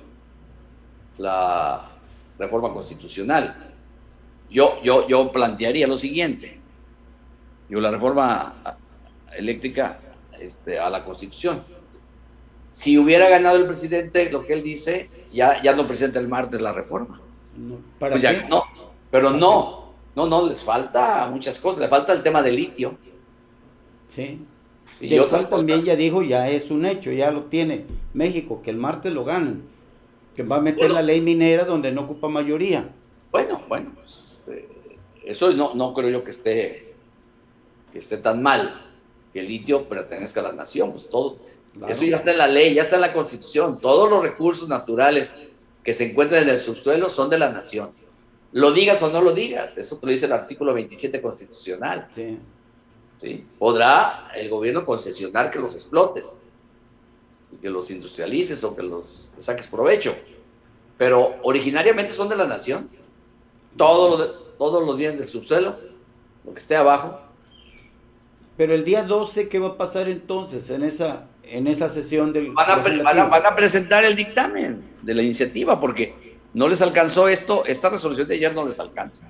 la reforma constitucional. Yo, yo, yo plantearía lo siguiente. Yo la reforma eléctrica este, a la Constitución. Si hubiera ganado el presidente lo que él dice, ya, ya no presenta el martes la reforma. No, ¿para pues qué? ya, no, pero no, no, no, les falta muchas cosas. Le falta el tema del litio. Sí. Sí, De y otras cual también cosas. ya dijo, ya es un hecho, ya lo tiene México, que el martes lo ganan, que va a meter Bueno. la ley minera donde no ocupa mayoría. Bueno, bueno, pues, este, eso no, no creo yo que esté, que esté tan mal, que el litio pertenezca a la nación, pues todo, Claro. eso ya está en la ley, ya está en la Constitución, todos los recursos naturales que se encuentran en el subsuelo son de la nación. Lo digas o no lo digas, eso te lo dice el artículo veintisiete constitucional. Sí. ¿Sí? Podrá el gobierno concesionar que los explotes, y que los industrialices o que los que saques provecho, pero originariamente son de la nación. Todo lo de- todos los bienes del subsuelo, lo que esté abajo. Pero el día doce, ¿qué va a pasar entonces en esa, en esa sesión del Van a, pre- van, a, legislativo? van a presentar el dictamen de la iniciativa, porque no les alcanzó esto, esta resolución de ayer no les alcanza.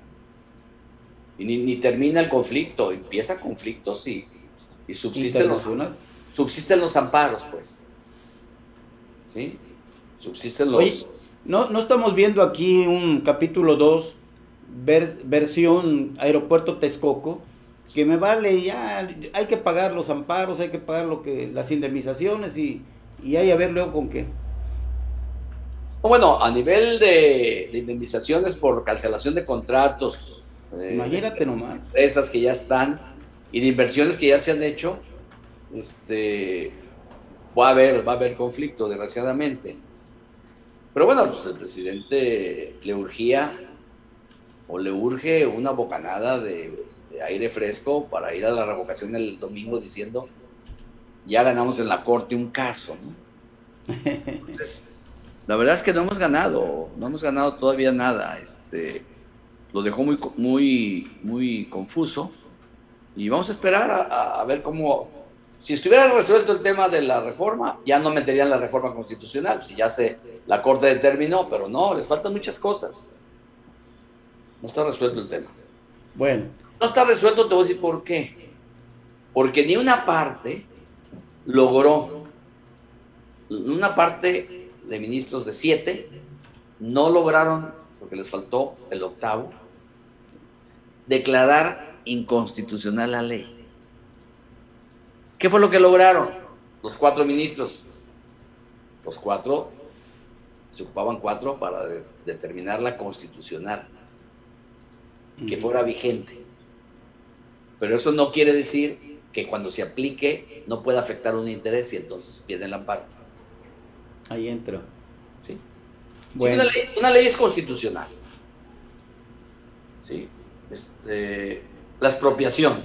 Y ni, ni termina el conflicto, empieza conflictos y, y subsisten, los, Internacional. subsisten los amparos, pues. ¿Sí? Subsisten los... Oye, ¿no, no estamos viendo aquí un capítulo dos, ver- versión Aeropuerto Texcoco, que me vale ya, hay que pagar los amparos, hay que pagar lo que, las indemnizaciones y, y hay a ver luego con qué? Bueno, a nivel de, de indemnizaciones por cancelación de contratos, eh, Imagínate nomás. empresas que ya están y de inversiones que ya se han hecho, este, va a haber, va a haber conflicto, desgraciadamente. Pero bueno, pues el presidente le urgía o le urge una bocanada de, de aire fresco para ir a la revocación el domingo diciendo, ya ganamos en la corte un caso, ¿no? Entonces, la verdad es que no hemos ganado, no hemos ganado todavía nada. Este, lo dejó muy, muy, muy confuso y vamos a esperar a, a- a ver cómo. Si estuviera resuelto el tema de la reforma, ya no meterían la reforma constitucional, si ya se la Corte determinó, pero no, les faltan muchas cosas. No está resuelto el tema. Bueno, No está resuelto, te voy a decir por qué. Porque ni una parte logró, una parte de ministros de siete no lograron, porque les faltó el octavo, declarar inconstitucional la ley. ¿Qué fue lo que lograron los cuatro ministros? Los cuatro, se ocupaban cuatro para de- determinarla constitucional, que fuera vigente. Pero eso no quiere decir que cuando se aplique no pueda afectar un interés y entonces pierde el amparo. Ahí entra. ¿Sí? Bueno. Sí, una, ley, una ley es constitucional. ¿Sí? Este, la expropiación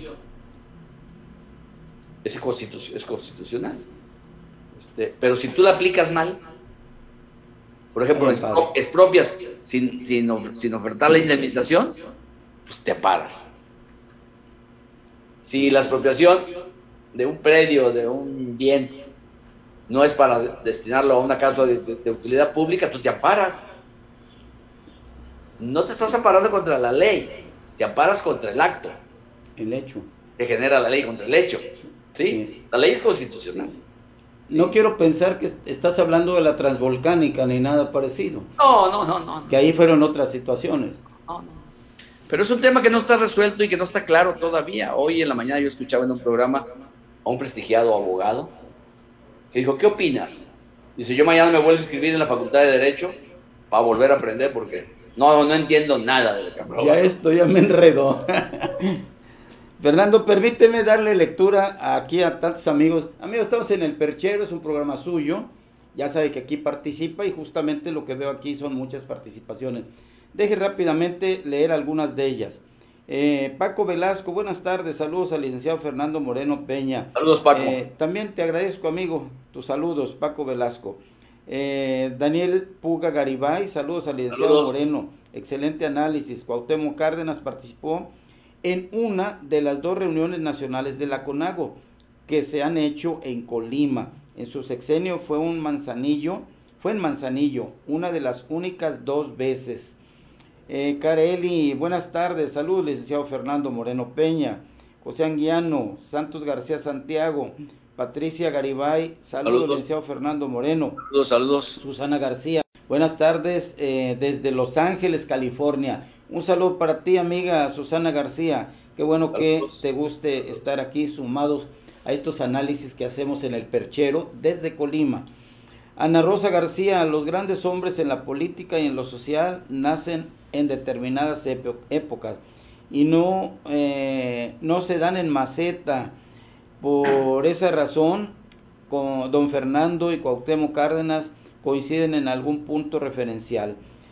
es, constitu es constitucional. Este, pero si tú la aplicas mal, por ejemplo, expro expropias sin, sin, of sin ofertar la indemnización, pues te paras. Si la expropiación de un predio, de un bien, no es para destinarlo a una causa de, de, de utilidad pública, tú te amparas. No te estás amparando contra la ley, te amparas contra el acto. El hecho. Que genera la ley contra el hecho. ¿Sí? Sí. La ley es constitucional. Sí. No sí. quiero pensar que estás hablando de la transvolcánica ni nada parecido. No, no, no, no. Que ahí fueron otras situaciones. No, no. Pero es un tema que no está resuelto y que no está claro todavía. Hoy en la mañana yo escuchaba en un programa a un prestigiado abogado que dijo, ¿qué opinas? Dice, yo mañana me vuelvo a inscribir en la Facultad de Derecho para volver a aprender porque no, no entiendo nada de lo que aprobó. Ya esto ya me enredó. Fernando, permíteme darle lectura aquí a tantos amigos. Amigos, estamos en El Perchero, es un programa suyo. Ya sabe que aquí participa y justamente lo que veo aquí son muchas participaciones. Deje rápidamente leer algunas de ellas. Eh, Paco Velasco, buenas tardes, saludos al licenciado Fernando Moreno Peña. Saludos, Paco. Eh, también te agradezco, amigo, tus saludos, Paco Velasco. Eh, Daniel Puga Garibay, saludos al licenciado saludos. Moreno, excelente análisis. Cuauhtémoc Cárdenas participó en una de las dos reuniones nacionales de la CONAGO que se han hecho en Colima. En su sexenio fue un Manzanillo, fue en Manzanillo, una de las únicas dos veces. Eh, Careli, buenas tardes, saludos, licenciado Fernando Moreno Peña. José Anguiano, Santos García Santiago, Patricia Garibay, saludos, saludos. licenciado Fernando Moreno. Saludos, saludos. Susana García, buenas tardes, eh, desde Los Ángeles, California. Un saludo para ti, amiga Susana García. Qué bueno saludos. que te guste estar aquí sumados a estos análisis que hacemos en El Perchero desde Colima. Ana Rosa García, los grandes hombres en la política y en lo social nacen en determinadas épocas y no, eh, no se dan en maceta. Por esa razón, con don Fernando y Cuauhtémoc Cárdenas coinciden en algún punto referencial.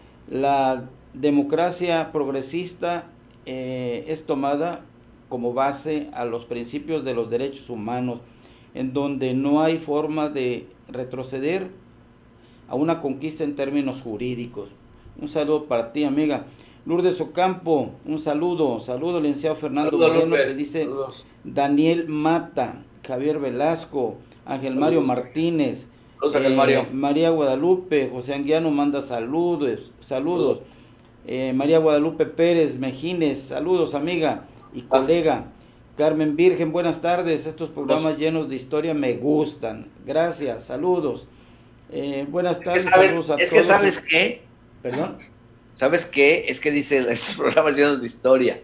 La democracia progresista eh, es tomada como base a los principios de los derechos humanos, en donde no hay forma de retroceder a una conquista en términos jurídicos. Un saludo para ti, amiga. Lourdes Ocampo, un saludo, saludo, licenciado Fernando saludo, Moreno, que dice saludos. Daniel Mata, Javier Velasco, Ángel saludos. Mario Martínez, saludos, eh, Mario. María Guadalupe, José Anguiano manda saludos, saludos, eh, María Guadalupe Pérez Mejines, saludos, amiga y colega. Carmen Virgen, buenas tardes, estos programas llenos de historia me gustan, gracias, saludos. Eh, buenas tardes, es sabes, saludos a es todos. Es que ¿sabes qué? ¿Perdón? ¿Sabes qué? Es que dice estos programas llenos de historia.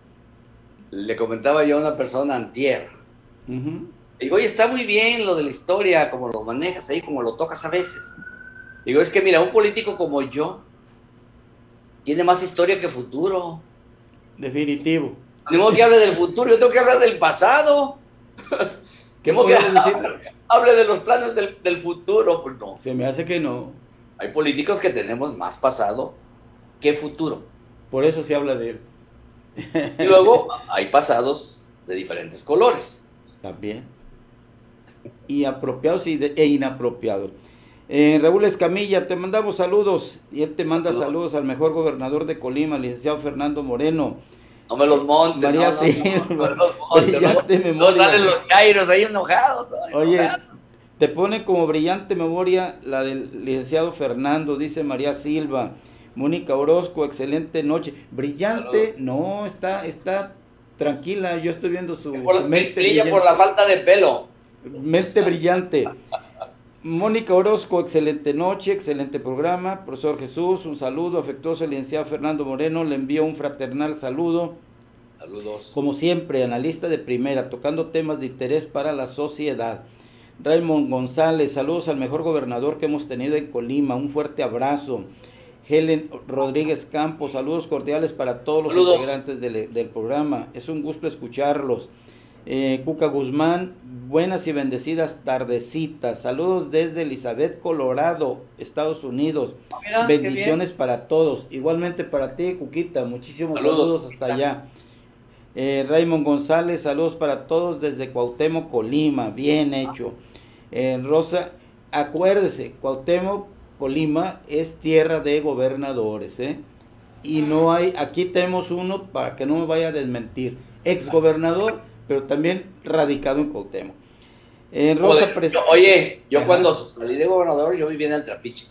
Le comentaba yo a una persona antier. Uh-huh. Digo, oye, está muy bien lo de la historia, como lo manejas ahí, como lo tocas a veces. Digo, es que mira, un político como yo tiene más historia que futuro. Definitivo. Ni modo que hable del futuro, yo tengo que hablar del pasado. ¿Qué puedes decir? Hable de los planes del, del futuro, pues no. Se me hace que no. Hay políticos que tenemos más pasado que futuro. Por eso se habla de él. Y luego hay pasados de diferentes colores. También. Y apropiados y de, e inapropiados. Eh, Raúl Escamilla, te mandamos saludos. Y él te manda saludos, saludos al mejor gobernador de Colima, licenciado Fernando Moreno. No me los montes. María no, sí, no, no, no, los montes, no, no salen los chairos ahí enojados. Ay, Oye, enojados. Te pone como brillante memoria la del licenciado Fernando, dice María Silva. Mónica Orozco, excelente noche. Brillante, Salud. no, está, está tranquila, yo estoy viendo su, por, su mente brilla brillante. por la falta de pelo. Mente brillante. Mónica Orozco, excelente noche, excelente programa. Profesor Jesús, un saludo afectuoso al licenciado Fernando Moreno, le envío un fraternal saludo. Saludos. Como siempre, analista de primera, tocando temas de interés para la sociedad. Raymond González, saludos al mejor gobernador que hemos tenido en Colima, un fuerte abrazo. Helen Rodríguez Campos, saludos cordiales para todos los saludos. integrantes del, del programa, es un gusto escucharlos. Eh, Cuca Guzmán, buenas y bendecidas tardecitas. Saludos desde Elizabeth, Colorado, Estados Unidos. Ah, mira, qué Bendiciones bien. para todos. Igualmente para ti, Cuquita. Muchísimos saludos, Saludos, hasta Cuquita. allá. Eh, Raymond González, saludos para todos desde Cuauhtémoc, Colima. Bien hecho. Eh, Rosa, acuérdese, Cuauhtémoc, Colima es tierra de gobernadores, ¿eh? Y no hay, aquí tenemos uno, para que no me vaya a desmentir, ex gobernador, pero también radicado en Cuauhtémoc. Eh, Rosa Joder, Pres- yo- oye, yo Ajá. cuando salí de gobernador, yo vivía en el Trapiche,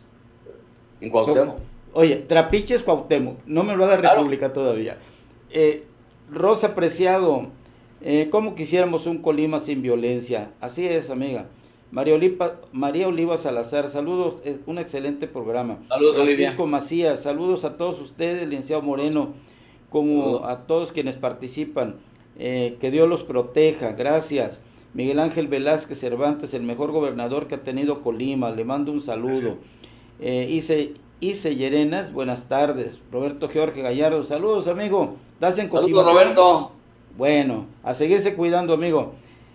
en Cuauhtémoc. Oye, Trapiche es Cuauhtémoc, no me lo haga Claro. República todavía. Eh, Rosa Preciado, eh, ¿cómo quisiéramos un Colima sin violencia? Así es, amiga. María Oliva, María Oliva Salazar, saludos, es un excelente programa. Saludos, Olivia. Francisco Macías, saludos a todos ustedes, licenciado Moreno, como Saludos. a todos quienes participan. Eh, que Dios los proteja, gracias. Miguel Ángel Velázquez Cervantes, el mejor gobernador que ha tenido Colima, le mando un saludo. Eh, Ise, Ise Llerenas, buenas tardes. Roberto Jorge Gallardo, saludos, amigo. ¿Estás en Saludos, Coquimatlán? Roberto. Bueno, a seguirse cuidando, amigo.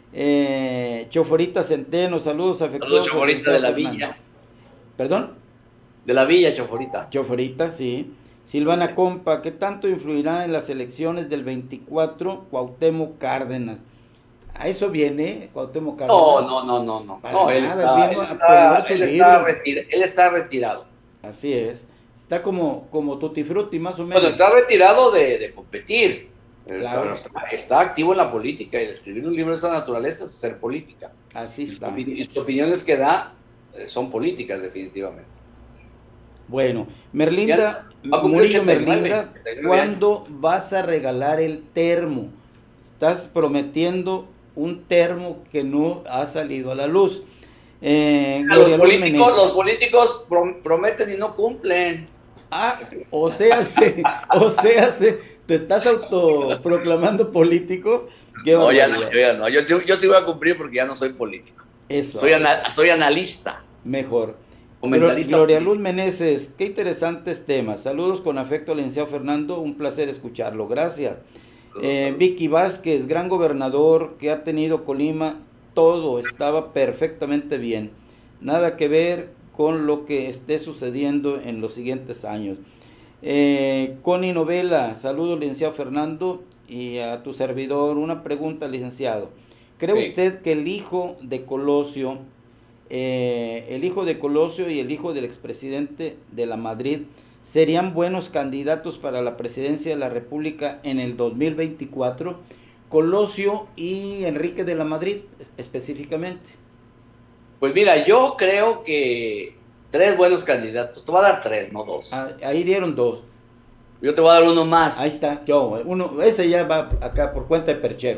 Eh, Choforita Centeno, saludos afectuosos. Saludos, Choforita de la licenciado Villa. Fernando. ¿Perdón? De la Villa, Choforita. Choforita, sí. Silvana Compa, ¿qué tanto influirá en las elecciones del veinticuatro Cuauhtémoc Cárdenas? A eso viene Cuauhtémoc Cárdenas. No, no, no, no, no. Para no él, nada, está, viene él, a está, promover su él, está libro. retira- él está retirado. Así es. Está como, como Tutti Frutti, más o menos. Bueno, está retirado de, de competir. Pero Claro. está, está- está activo en la política y escribir un libro de esta naturaleza es hacer política. Así Y sus está. opini- y sus opiniones que da eh, son políticas, definitivamente. Bueno, Merlinda, Ya va a cumplir Murillo ochenta y nueve, Merlinda, ochenta y nueve ¿cuándo vas a regalar el termo? Estás prometiendo un termo que no ha salido a la luz. Eh, Los Gloria Luz políticos, Meneses. los políticos prom- prometen y no cumplen. Ah, o sea, se, o sea, se, te estás autoproclamando político. Qué No, ya no, barbaridad. yo ya no. Yo, sí- yo sí voy a cumplir porque ya no soy político. Eso, Soy, ana- soy analista. mejor. Comentarista. Gloria Luz Meneses, qué interesantes temas. Saludos con afecto al licenciado Fernando, un placer escucharlo. Gracias. Eh, Vicky Vázquez, gran gobernador que ha tenido Colima, todo estaba perfectamente bien. Nada que ver con lo que esté sucediendo en los siguientes años. Eh, Connie Novela, saludos licenciado Fernando y a tu servidor. Una pregunta, licenciado. ¿Cree Sí. usted que el hijo de Colosio, eh, el hijo de Colosio y el hijo del expresidente de la Madrid serían buenos candidatos para la presidencia de la República en el dos mil veinticuatro? Colosio y Enrique de la Madrid es- específicamente. Pues mira, yo creo que tres buenos candidatos. Te voy a dar tres, no dos. Ah, ahí dieron dos. Yo te voy a dar uno más. Ahí está, yo, uno, ese ya va acá por cuenta de Perchero.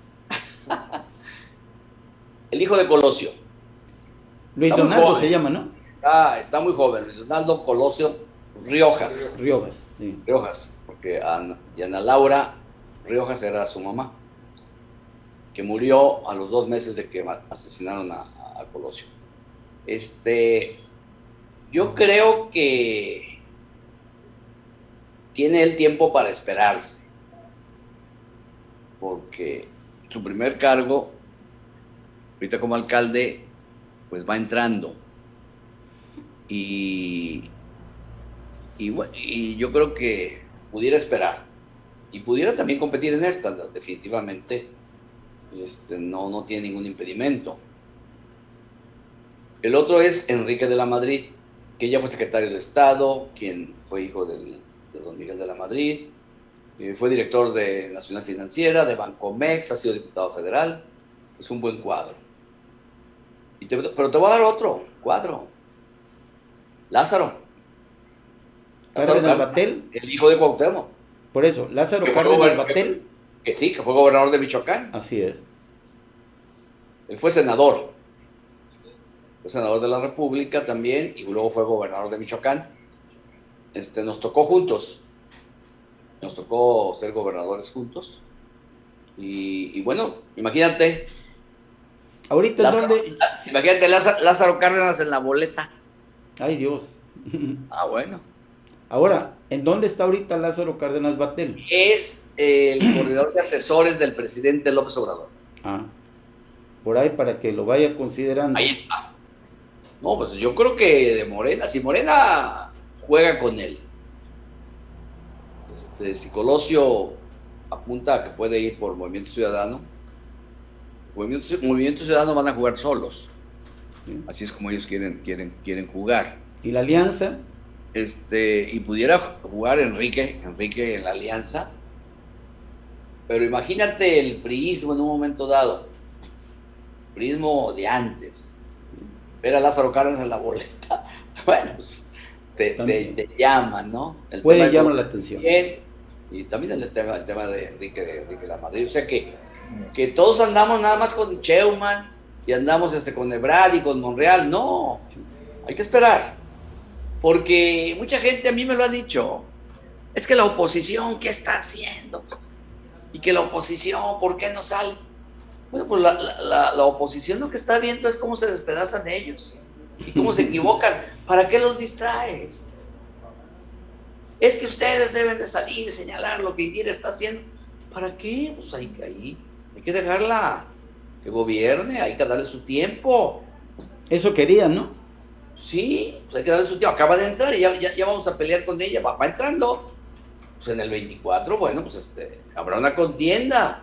El hijo de Colosio. Luis Está muy Donaldo joven. se llama, ¿no? Está, está muy joven. Luis Donaldo Colosio Riojas. Riojas, sí. Riojas. Porque Ana, y Ana Laura Riojas era su mamá, que murió a los dos meses de que ma- asesinaron a, a Colosio. Este, yo creo que tiene el tiempo para esperarse, porque su primer cargo, ahorita como alcalde, pues va entrando. Y, y, bue- y yo creo que pudiera esperar. Y pudiera también competir en esta, definitivamente. Este, no, no tiene ningún impedimento. El otro es Enrique de la Madrid, que ya fue secretario de Estado, quien fue hijo del, de don Miguel de la Madrid, eh, fue director de Nacional Financiera, de Bancomex, ha sido diputado federal, es un buen cuadro. Y te- pero te voy a dar otro cuadro. Lázaro. Lázaro Cárdenas Cárdenas, Batel, el hijo de Cuauhtémoc, por eso, Lázaro Que fue Cárdenas gober- Batel, que sí, que fue gobernador de Michoacán. así es. Él fue senador. Fue senador de la República también y luego fue gobernador de Michoacán. Este, nos tocó juntos. Nos tocó ser gobernadores juntos. Y, y bueno, imagínate. Ahorita es Lázaro, donde... imagínate Lázaro, Lázaro Cárdenas en la boleta. Ay, Dios. Ah, bueno. Ahora, ¿en dónde está ahorita Lázaro Cárdenas Batel? Es el coordinador de asesores del presidente López Obrador. Ah, por ahí para que lo vaya considerando. Ahí está. No, pues yo creo que de Morena, si Morena juega con él, este, si Colosio apunta a que puede ir por Movimiento Ciudadano, Movimiento, Movimiento Ciudadano van a jugar solos. Sí. Así es como ellos quieren, quieren, quieren jugar. ¿Y la alianza? Este, y pudiera jugar Enrique, Enrique en la alianza, pero imagínate el priismo en un momento dado, priismo de antes, ver a Lázaro Cárdenas en la boleta, bueno, pues te, te, te llama, ¿no? El Puede tema llamar de- la atención. Bien, y también el tema, el tema de Enrique, de Enrique Lamadrid, o sea que, que todos andamos nada más con Sheinbaum y andamos este, con Ebrard y con Monreal, no, hay que esperar. Porque mucha gente a mí me lo ha dicho, es que la oposición, ¿qué está haciendo? Y que la oposición, ¿por qué no sale? Bueno, pues la, la, la, la oposición lo que está viendo es cómo se despedazan ellos y cómo se equivocan. ¿Para qué los distraes? Es que ustedes deben de salir y señalar lo que Indira está haciendo. ¿Para qué? Pues ahí, ahí hay que dejarla que gobierne, hay que darle su tiempo. Eso querían, ¿no? Sí, pues hay que darle su tiempo. Acaba de entrar y ya, ya, ya vamos a pelear con ella. Va, va entrando. Pues en el veinticuatro, bueno, pues este, habrá una contienda.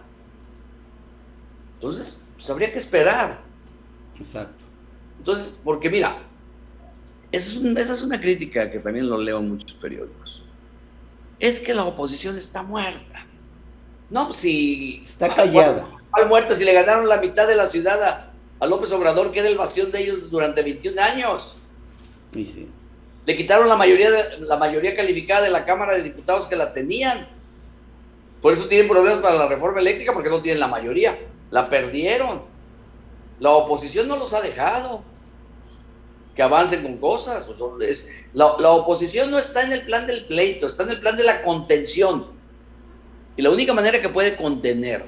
Entonces, pues habría que esperar. Exacto. Entonces, porque mira, esa es, un, esa es una crítica que también lo leo en muchos periódicos. Es que la oposición está muerta. No, pues si... Está callada. ¿Cuál muerta? Si le ganaron la mitad de la ciudad a, a López Obrador, que era el bastión de ellos durante veintiún años. Sí, sí. Le quitaron la mayoría, de, la mayoría calificada de la Cámara de Diputados que la tenían. Por eso tienen problemas para la reforma eléctrica, porque no tienen la mayoría. La perdieron. La oposición no los ha dejado que avancen con cosas. Pues es, la, la oposición no está en el plan del pleito, está en el plan de la contención. Y la única manera que puede contener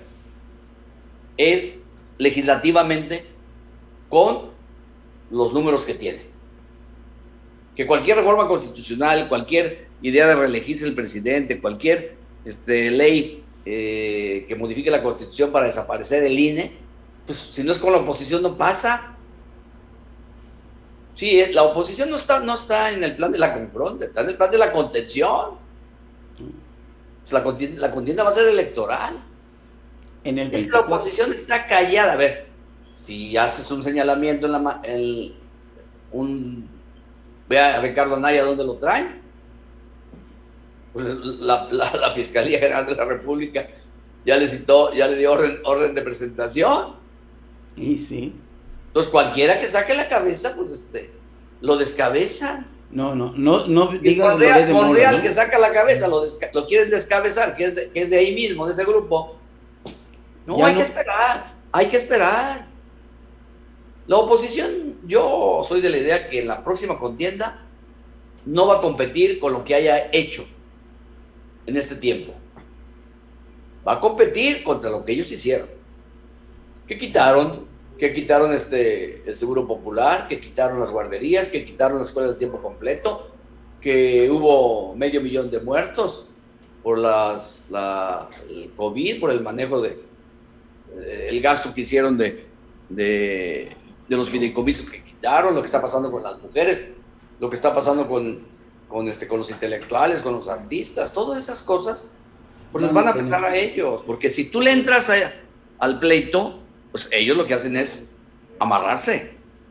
es legislativamente con los números que tiene. Que cualquier reforma constitucional, cualquier idea de reelegirse el presidente, cualquier este, ley eh, que modifique la Constitución para desaparecer el I N E, pues si no es con la oposición no pasa. Sí, la oposición no está, no está en el plan de la confronta, está en el plan de la contención. Pues la, contienda, la contienda va a ser electoral. En el es que la oposición está callada. A ver, si haces un señalamiento en la... En un, ve a Ricardo Anaya dónde lo traen. Pues la, la, la Fiscalía General de la República ya le citó, ya le dio orden, orden de presentación. Y sí. Entonces cualquiera que saque la cabeza, pues este, lo descabezan. No, no, no, no digas Monreal, de Monreal ¿no? que saca la cabeza, lo, desca lo quieren descabezar, que es, de, que es de ahí mismo, de ese grupo. No, Ya hay no. que esperar, hay que esperar. La oposición, yo soy de la idea que en la próxima contienda no va a competir con lo que haya hecho en este tiempo. Va a competir contra lo que ellos hicieron. Que quitaron, que quitaron este, el Seguro Popular, que quitaron las guarderías, que quitaron la escuela de tiempo completo, que hubo medio millón de muertos por las, la, el COVID, por el manejo de, de el gasto que hicieron de, de, de los fideicomisos que quitaron, lo que está pasando con las mujeres, lo que está pasando con, con, este, con los intelectuales, con los artistas, todas esas cosas, pues les van a afectar a ellos, porque si tú le entras a, al pleito, pues ellos lo que hacen es amarrarse.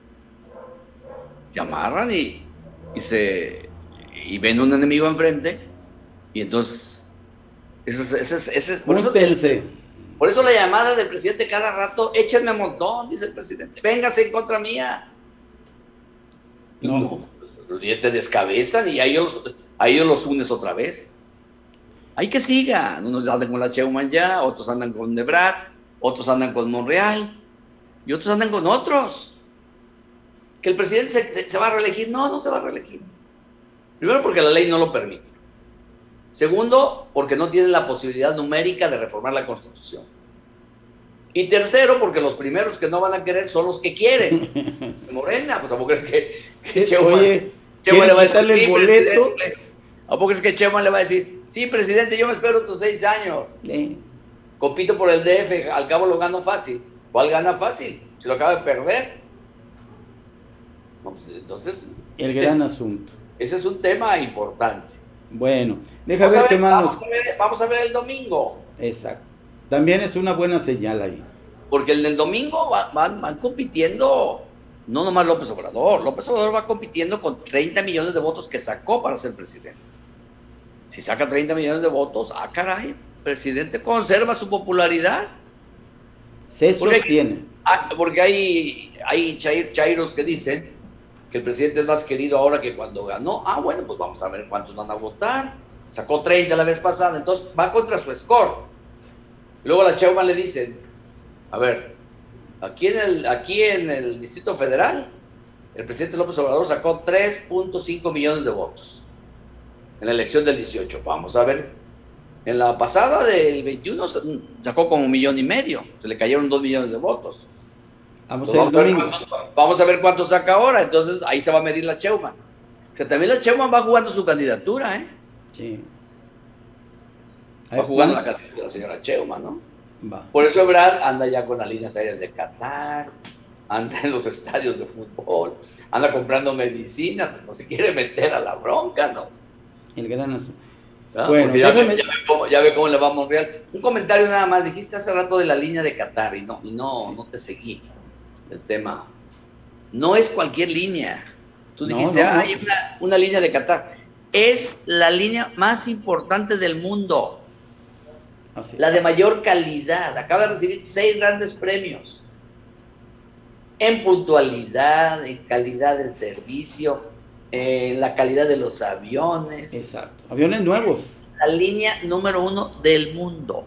Se amarran y, y, se, y ven un enemigo enfrente, y entonces, ese es, ese es, ese es, por, eso, por eso la llamada del presidente cada rato, échenme un montón, dice el presidente, véngase en contra mía. No, no pues, te descabezan y a ellos, a ellos los unes otra vez. Hay que sigan, unos andan con la Sheinbaum ya, otros andan con Ebrard, otros andan con Monreal y otros andan con otros. Que el presidente se, se, se va a reelegir, no, no se va a reelegir. Primero porque la ley no lo permite. Segundo, porque no tienen la posibilidad numérica de reformar la Constitución. Y tercero, porque los primeros que no van a querer son los que quieren. Morena, pues ¿a poco crees que, que Sheinbaum, Oye, Sheinbaum le va a decir, el sí, boleto? ¿A poco crees que Sheinbaum le va a decir, sí, presidente, yo me espero otros seis años? Sí. Compito por el D F, al cabo lo gano fácil. ¿Cuál gana fácil? Si lo acaba de perder. No, pues, entonces... El gran asunto. Ese es un tema importante. Bueno, deja Vamos ver a qué ver, más vamos, nos... a ver, vamos a ver el domingo. Exacto. También es una buena señal ahí. Porque el del domingo va- van, van compitiendo, no nomás López Obrador, López Obrador va compitiendo con treinta millones de votos que sacó para ser presidente. Si saca treinta millones de votos, ah, caray, presidente conserva su popularidad. Se Porque- sostiene. Ah, porque hay, hay chair- chairos que dicen que el presidente es más querido ahora que cuando ganó. Ah, bueno, pues vamos a ver cuántos van a votar. Sacó treinta la vez pasada, entonces va contra su score. Luego a la Sheinbaum le dicen, a ver, aquí en el, aquí en el Distrito Federal, el presidente López Obrador sacó tres punto cinco millones de votos en la elección del dieciocho. Vamos a ver, en la pasada del veintiuno sacó como un millón y medio, se le cayeron dos millones de votos. Vamos Pues a ver el vamos, a ver domingo. cuántos, vamos a ver cuánto saca ahora, entonces ahí se va a medir la Sheinbaum. O sea, también la Sheinbaum va jugando su candidatura, ¿eh? Sí. A Va ver, jugando la ¿cuándo? candidatura de la señora Sheinbaum, ¿no? Va. Por eso Ebrard anda ya con las líneas aéreas de Qatar, anda en los estadios de fútbol, anda comprando medicina, pues no se quiere meter a la bronca, ¿no? El gran asunto. ¿Ah? Bueno, Porque ya, ve, déjame- ya, ve cómo, ya ve cómo le va a Monreal. Un comentario nada más, dijiste hace rato de la línea de Qatar y no, y no, no te seguí el tema. No es cualquier línea. Tú No, dijiste, no, "Ah, no. hay una, una línea de Qatar. Es la línea más importante del mundo. Así. La de mayor calidad. Acaba de recibir seis grandes premios. En puntualidad, en calidad del servicio, en la calidad de los aviones. Exacto. Aviones nuevos. La línea número uno del mundo.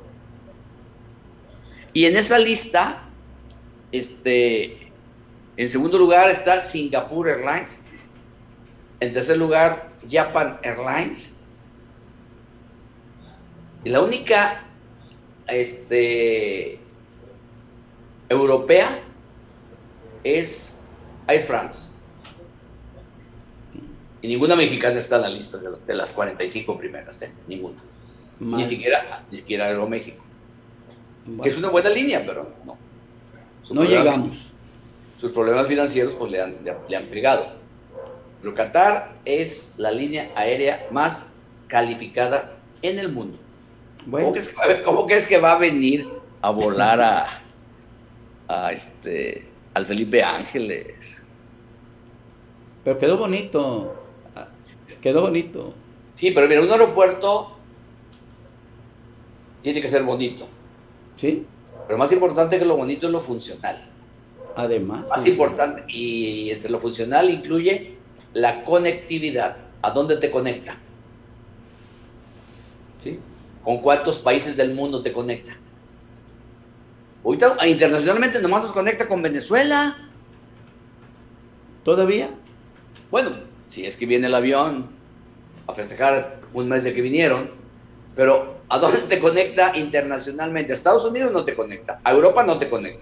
Y en esa lista, este, en segundo lugar está Singapore Airlines. En tercer lugar, Japan Airlines. Y la única este, europea es Air France. Y ninguna mexicana está en la lista de, las- de las cuarenta y cinco primeras, ¿eh? Ninguna. Ni Mal. siquiera, ni siquiera Aeroméxico. Bueno, Que es una buena línea, pero no. Sus no problemas- llegamos. Sus problemas financieros pues le han, le, han- le han pegado. Pero Qatar es la línea aérea más calificada en el mundo. Bueno, ¿Cómo crees que va a- cómo crees que va a venir a volar a, a este, al Felipe Ángeles? pero quedó bonito. Ah, Quedó bonito. Sí, pero mira, un aeropuerto tiene que ser bonito. ¿Sí? Pero más importante que lo bonito es lo funcional. Además. Más sí. importante, y entre lo funcional incluye la conectividad. ¿A dónde te conecta? ¿Sí? ¿Con cuántos países del mundo te conecta? Ahorita internacionalmente nomás nos conecta con Venezuela. ¿Todavía? Bueno, si es que viene el avión a festejar un mes de que vinieron, pero ¿a dónde te conecta internacionalmente? A Estados Unidos no te conecta, a Europa no te conecta.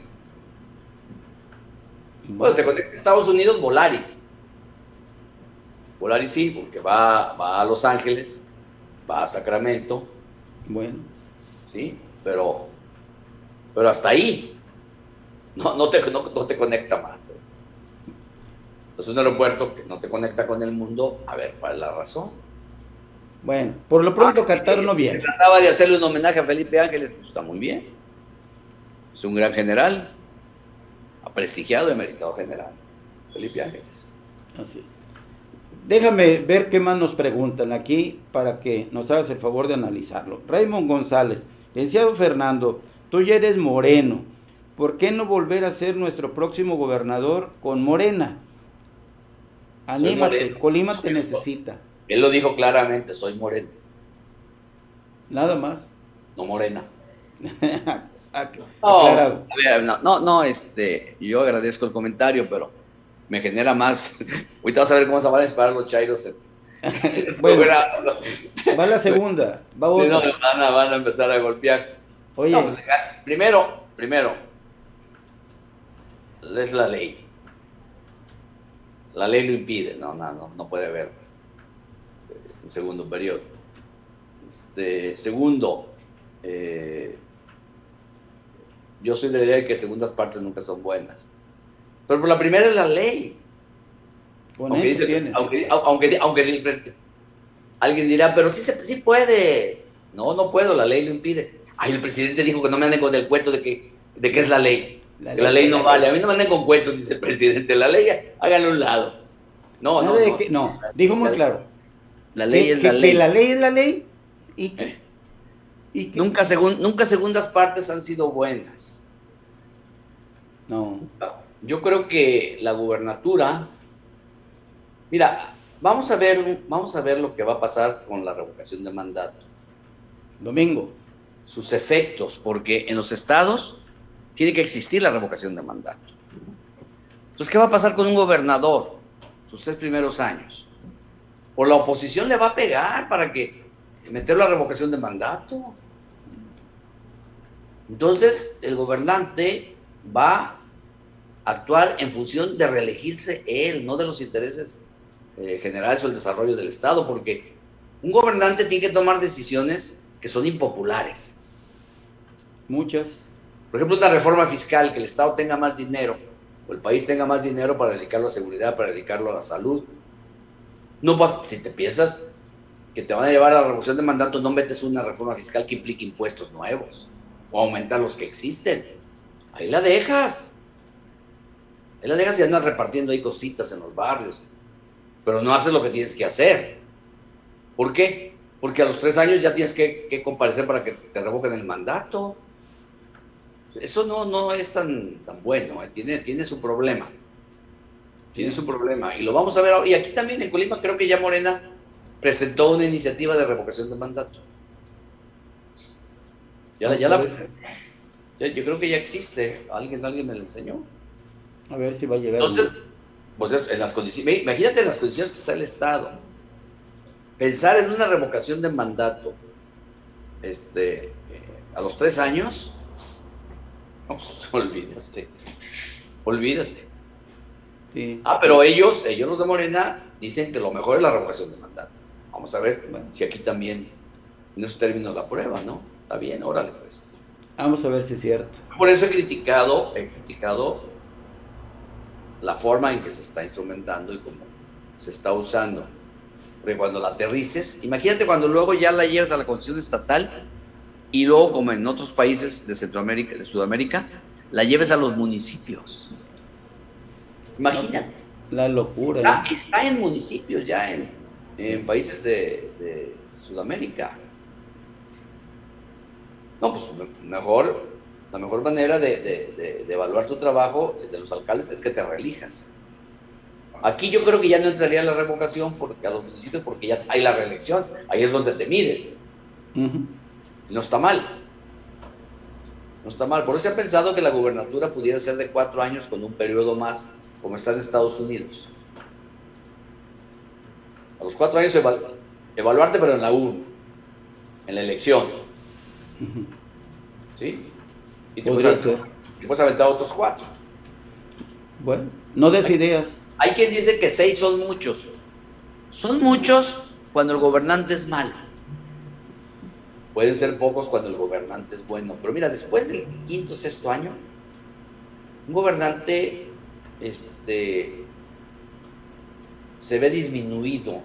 Bueno, te conecta a Estados Unidos Volaris. Volaris sí, porque va, va a Los Ángeles, va a Sacramento, Bueno. ¿sí? Pero, pero hasta ahí. No, no, te, no, no te conecta más. ¿eh? Entonces un aeropuerto que no te conecta con el mundo, a ver, ¿cuál es la razón? Bueno, por lo pronto Ah, Qatar no Se viene. trataba de hacerle un homenaje a Felipe Ángeles, pues está muy bien. Es un gran general, aprestigiado y emeritado general, Felipe Ángeles. Así. Déjame ver qué más nos preguntan aquí para que nos hagas el favor de analizarlo. Raymond González, licenciado Fernando, tú ya eres moreno. ¿Por qué no volver a ser nuestro próximo gobernador con Morena? Anímate, moreno. Colima Soy te necesita. Él lo dijo claramente, soy moreno, Nada más. no morena. Ac- No, Aclarado. a ver, no, no, no, este, yo agradezco el comentario, pero me genera más. Ahorita vas a ver cómo se van a disparar los chairos. en- Bueno, Bueno, va la segunda, va sí, no, otra. van, a, van a empezar a golpear. Oye, No, pues, primero, primero, es la ley. La ley lo impide, no, no, no, no puede haber este, un segundo periodo. Este, segundo, eh, yo soy de la idea de que segundas partes nunca son buenas. Pero por la primera es la ley. Con Aunque, eso dice, tienes. aunque, aunque, aunque el pres- alguien dirá, pero sí, se- sí puedes. No, no puedo, la ley lo impide. Ay, el presidente dijo que no me anden con el cuento de que, de que es la ley. La que la ley- ley no la vale. ley. A mí no me anden con cuentos, dice el presidente. La ley, háganlo a un lado. No, Nada no, de no. que- no, dijo muy La- claro. La ley que, es la que- ley. que la ley es la ley y que, Eh. y que- Nunca, segun- nunca segundas partes han sido buenas. no. Yo creo que la gubernatura, mira, vamos a ver, vamos a ver lo que va a pasar con la revocación de mandato, Domingo. sus efectos, porque en los estados tiene que existir la revocación de mandato. Entonces, ¿qué va a pasar con un gobernador sus tres primeros años? O la oposición le va a pegar para que meterlo a revocación de mandato. Entonces, el gobernante va a actuar en función de reelegirse él, no de los intereses eh, generales o el desarrollo del Estado, porque un gobernante tiene que tomar decisiones que son impopulares. Muchas. Por ejemplo, una reforma fiscal, que el Estado tenga más dinero, o el país tenga más dinero para dedicarlo a seguridad, para dedicarlo a la salud. No pasa, si te piensas que te van a llevar a la revocación de mandato, no metes una reforma fiscal que implique impuestos nuevos, o aumentar los que existen. Ahí la dejas. Ahí la dejas y andas repartiendo ahí cositas en los barrios. Pero no haces lo que tienes que hacer. ¿Por qué? Porque a los tres años ya tienes que, que comparecer para que te revoquen el mandato. Eso no, no es tan, tan bueno, ¿eh? tiene, tiene su problema. Tiene su problema. Y lo vamos a ver ahora. Y aquí también en Colima creo que ya Morena presentó una iniciativa de revocación de mandato. Ya, la- ya la, ya- yo creo que ya existe. Alguien, alguien me la enseñó. A ver si va a llegar. Entonces, pues es- en las condiciones, imagínate en las condiciones que está el Estado. Pensar en una revocación de mandato este, eh, a los tres años, no, pues, olvídate, olvídate. Sí. Ah, pero ellos, ellos los de Morena, dicen que lo mejor es la revocación de mandato. Vamos a ver Bueno. si aquí también, en esos términos, la prueba, ¿no? Está bien, órale, pues. Vamos a ver si es cierto. Por eso he criticado, he criticado la forma en que se está instrumentando y cómo se está usando. Porque cuando la aterrices, imagínate cuando luego ya la llevas a la Constitución Estatal y luego, como en otros países de Centroamérica, de Sudamérica, la lleves a los municipios. Imagínate. La locura. Está, ¿eh? está en municipios ya, en, en países de, de Sudamérica. No, pues me- mejor, la mejor manera de, de- de- de evaluar tu trabajo de los alcaldes es que te reelijas. Aquí yo creo que ya no entraría la revocación porque a los municipios porque ya hay la reelección, ahí es donde te miden. Ujú. Y no está mal. No está mal. Por eso se ha pensado que la gubernatura pudiera ser de cuatro años con un periodo más, como está en Estados Unidos. A los cuatro años evalu- evaluarte, pero en la urna, en la elección. Ujú. ¿Sí? Y te Podría puedes, ser. te puedes aventar otros cuatro. Bueno, no des ideas. Hay quien dice que seis son muchos. Son muchos cuando el gobernante es malo. Pueden ser pocos cuando el gobernante es bueno. Pero mira, después del quinto, sexto año, un gobernante este, se ve disminuido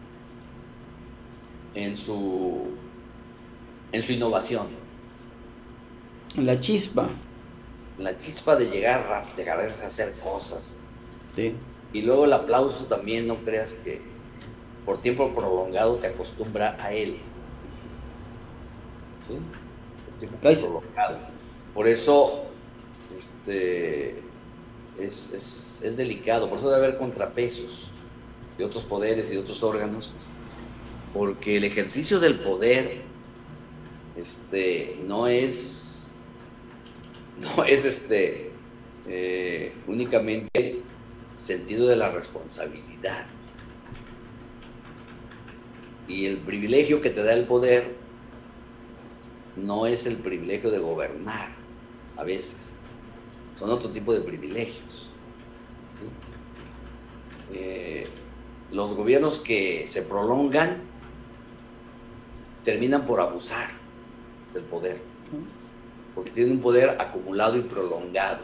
en su, en su innovación, La chispa. en la chispa de llegar rápido, de agarrarse a hacer cosas. Sí. Y luego el aplauso también, no creas que por tiempo prolongado te acostumbra a él. ¿Sí? Por tiempo Ay, sí. prolongado. Por eso este, es, es, es delicado, por eso debe haber contrapesos de otros poderes y de otros órganos, porque el ejercicio del poder este, no es, no es este, eh, únicamente sentido de la responsabilidad. Y el privilegio que te da el poder no es el privilegio de gobernar, a veces. Son otro tipo de privilegios. ¿Sí? Eh, los gobiernos que se prolongan terminan por abusar del poder. porque tienen un poder acumulado y prolongado.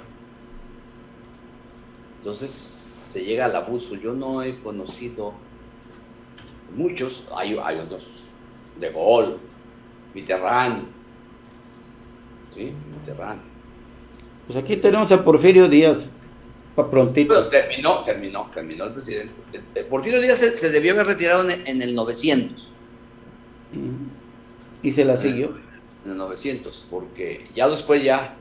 Entonces se llega al abuso. Yo no he conocido muchos, hay, hay otros, De Gaulle, Mitterrand, ¿sí? Mitterrand. Pues aquí tenemos a Porfirio Díaz, para prontito. Pero terminó, terminó, terminó el presidente. Porfirio Díaz se, se debió haber retirado en, en el novecientos. Y se la siguió. En el novecientos, porque ya después ya,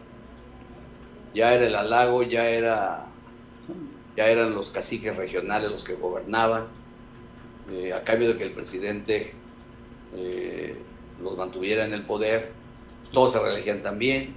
ya era el halago, ya era, ya eran los caciques regionales los que gobernaban, eh, a cambio de que el presidente eh, los mantuviera en el poder, todos se reelegían también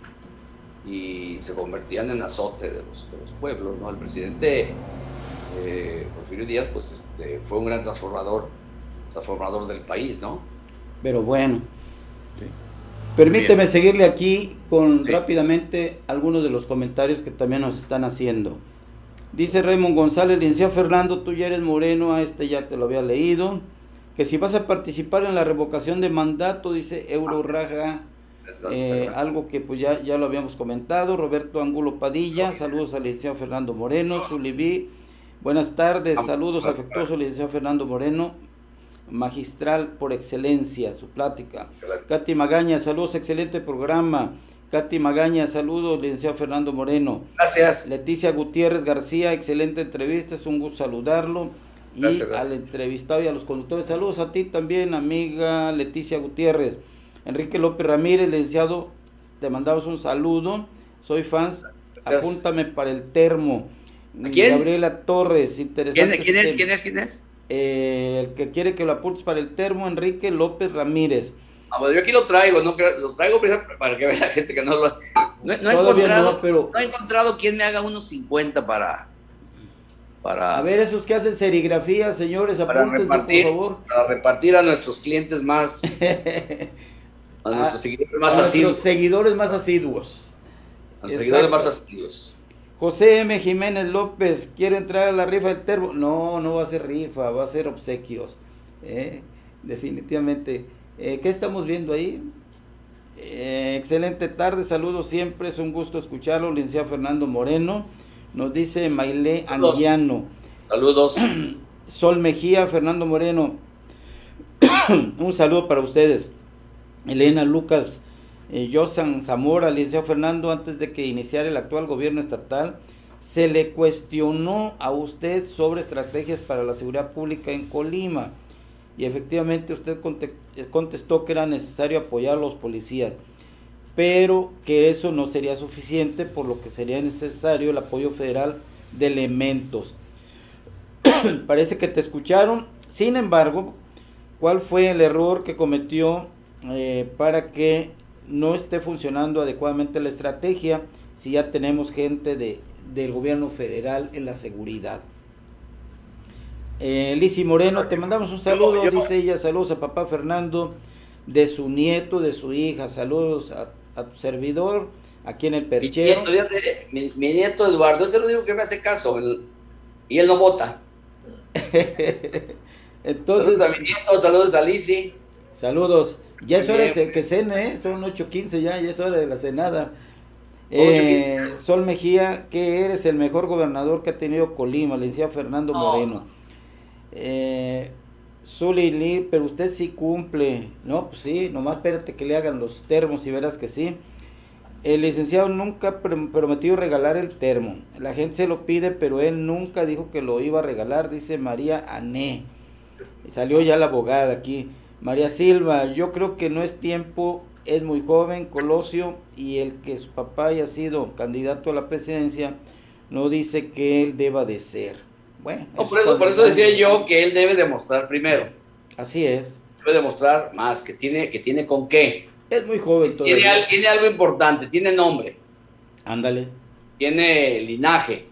y se convertían en azote de los, de los pueblos, ¿no? El presidente eh, Porfirio Díaz, pues este, fue un gran transformador, transformador del país, ¿no? Pero bueno, sí. Permíteme Bien. seguirle aquí con Sí. rápidamente algunos de los comentarios que también nos están haciendo. Dice Raymond González, licenciado Fernando, tú ya eres moreno, a este ya te lo había leído. Que si vas a participar en la revocación de mandato, dice Euroraga, eh, algo que pues ya, ya lo habíamos comentado. Roberto Angulo Padilla, saludos al licenciado Fernando Moreno. Zuliví, buenas tardes, saludos afectuosos, licenciado Fernando Moreno, magistral por excelencia, su plática. Katy Magaña, saludos, excelente programa. Katy Magaña, saludos, licenciado Fernando Moreno. Gracias. Leticia Gutiérrez García, excelente entrevista, es un gusto saludarlo. Y Gracias, gracias. al entrevistado y a los conductores, saludos a ti también, amiga Leticia Gutiérrez. Enrique López Ramírez, licenciado, te mandamos un saludo, soy fans, Gracias. apúntame para el termo. ¿A quién? Gabriela Torres, interesante. ¿Quién, quién es? tema. ¿Quién es? ¿Quién es? Eh, el que quiere que lo apuntes para el termo, Enrique López Ramírez. Ah, bueno, yo aquí lo traigo, ¿no? Lo traigo para que vea la gente que no lo... No, no he Todavía encontrado, no, pero- no he encontrado quien me haga unos cincuenta para... Para, A ver, esos que hacen serigrafía, señores, para apúntense, repartir, por favor. para repartir a nuestros clientes más... a nuestros A- seguidores A más nuestros asiduos. seguidores más asiduos. A nuestros seguidores más Exacto. asiduos. José M. Jiménez López, ¿quiere entrar a la rifa del termo? No, no va a ser rifa, va a ser obsequios. ¿eh? Definitivamente. Eh, ¿Qué estamos viendo ahí? Eh, excelente tarde, saludos siempre, es un gusto escucharlo, licenciado Fernando Moreno. Nos dice Maile Saludos. Anguiano. Saludos. Sol Mejía, Fernando Moreno. Un saludo para ustedes. Elena Lucas, eh, Josan Zamora, licenciado Fernando, antes de que iniciara el actual gobierno estatal, se le cuestionó a usted sobre estrategias para la seguridad pública en Colima. Y efectivamente usted conte- contestó que era necesario apoyar a los policías, pero que eso no sería suficiente, por lo que sería necesario el apoyo federal de elementos. Parece que te escucharon. Sin embargo, ¿cuál fue el error que cometió eh, para que no esté funcionando adecuadamente la estrategia si ya tenemos gente de, del gobierno federal en la seguridad? Eh, Lisi Moreno, te mandamos un saludo, Yo- yo- dice ella, saludos a papá Fernando, de su nieto, de su hija, saludos a, a tu servidor, aquí en el Mi perchero. nieto, fíjate, mi, mi nieto Eduardo, es el único que me hace caso. el- y él no vota. Entonces, Saludos a mi nieto, saludos a Lisi. saludos. Ya es Muy hora de bien. ce- que cene, ¿eh? Son ocho quince ya, ya es hora de la cenada. Son ocho Eh, Sol Mejía, que eres el mejor gobernador que ha tenido Colima, le decía Fernando No. Moreno. Eh, Zuli Lee, pero usted sí cumple, ¿no? Pues sí, nomás espérate que le hagan los termos y verás que sí. El licenciado nunca ha pr- prometió regalar el termo. La gente se lo pide, pero él nunca dijo que lo iba a regalar, dice María Ané. Salió ya la abogada aquí. María Silva, yo creo que no es tiempo, es muy joven, Colosio, y el que su papá haya sido candidato a la presidencia no dice que él deba de ser. Bueno, No, por eso, por eso decía yo que él debe demostrar primero. Así es. Debe demostrar más, que tiene, que tiene con qué. Es muy joven Tiene, todavía. al- tiene algo importante, tiene nombre, Ándale. tiene linaje,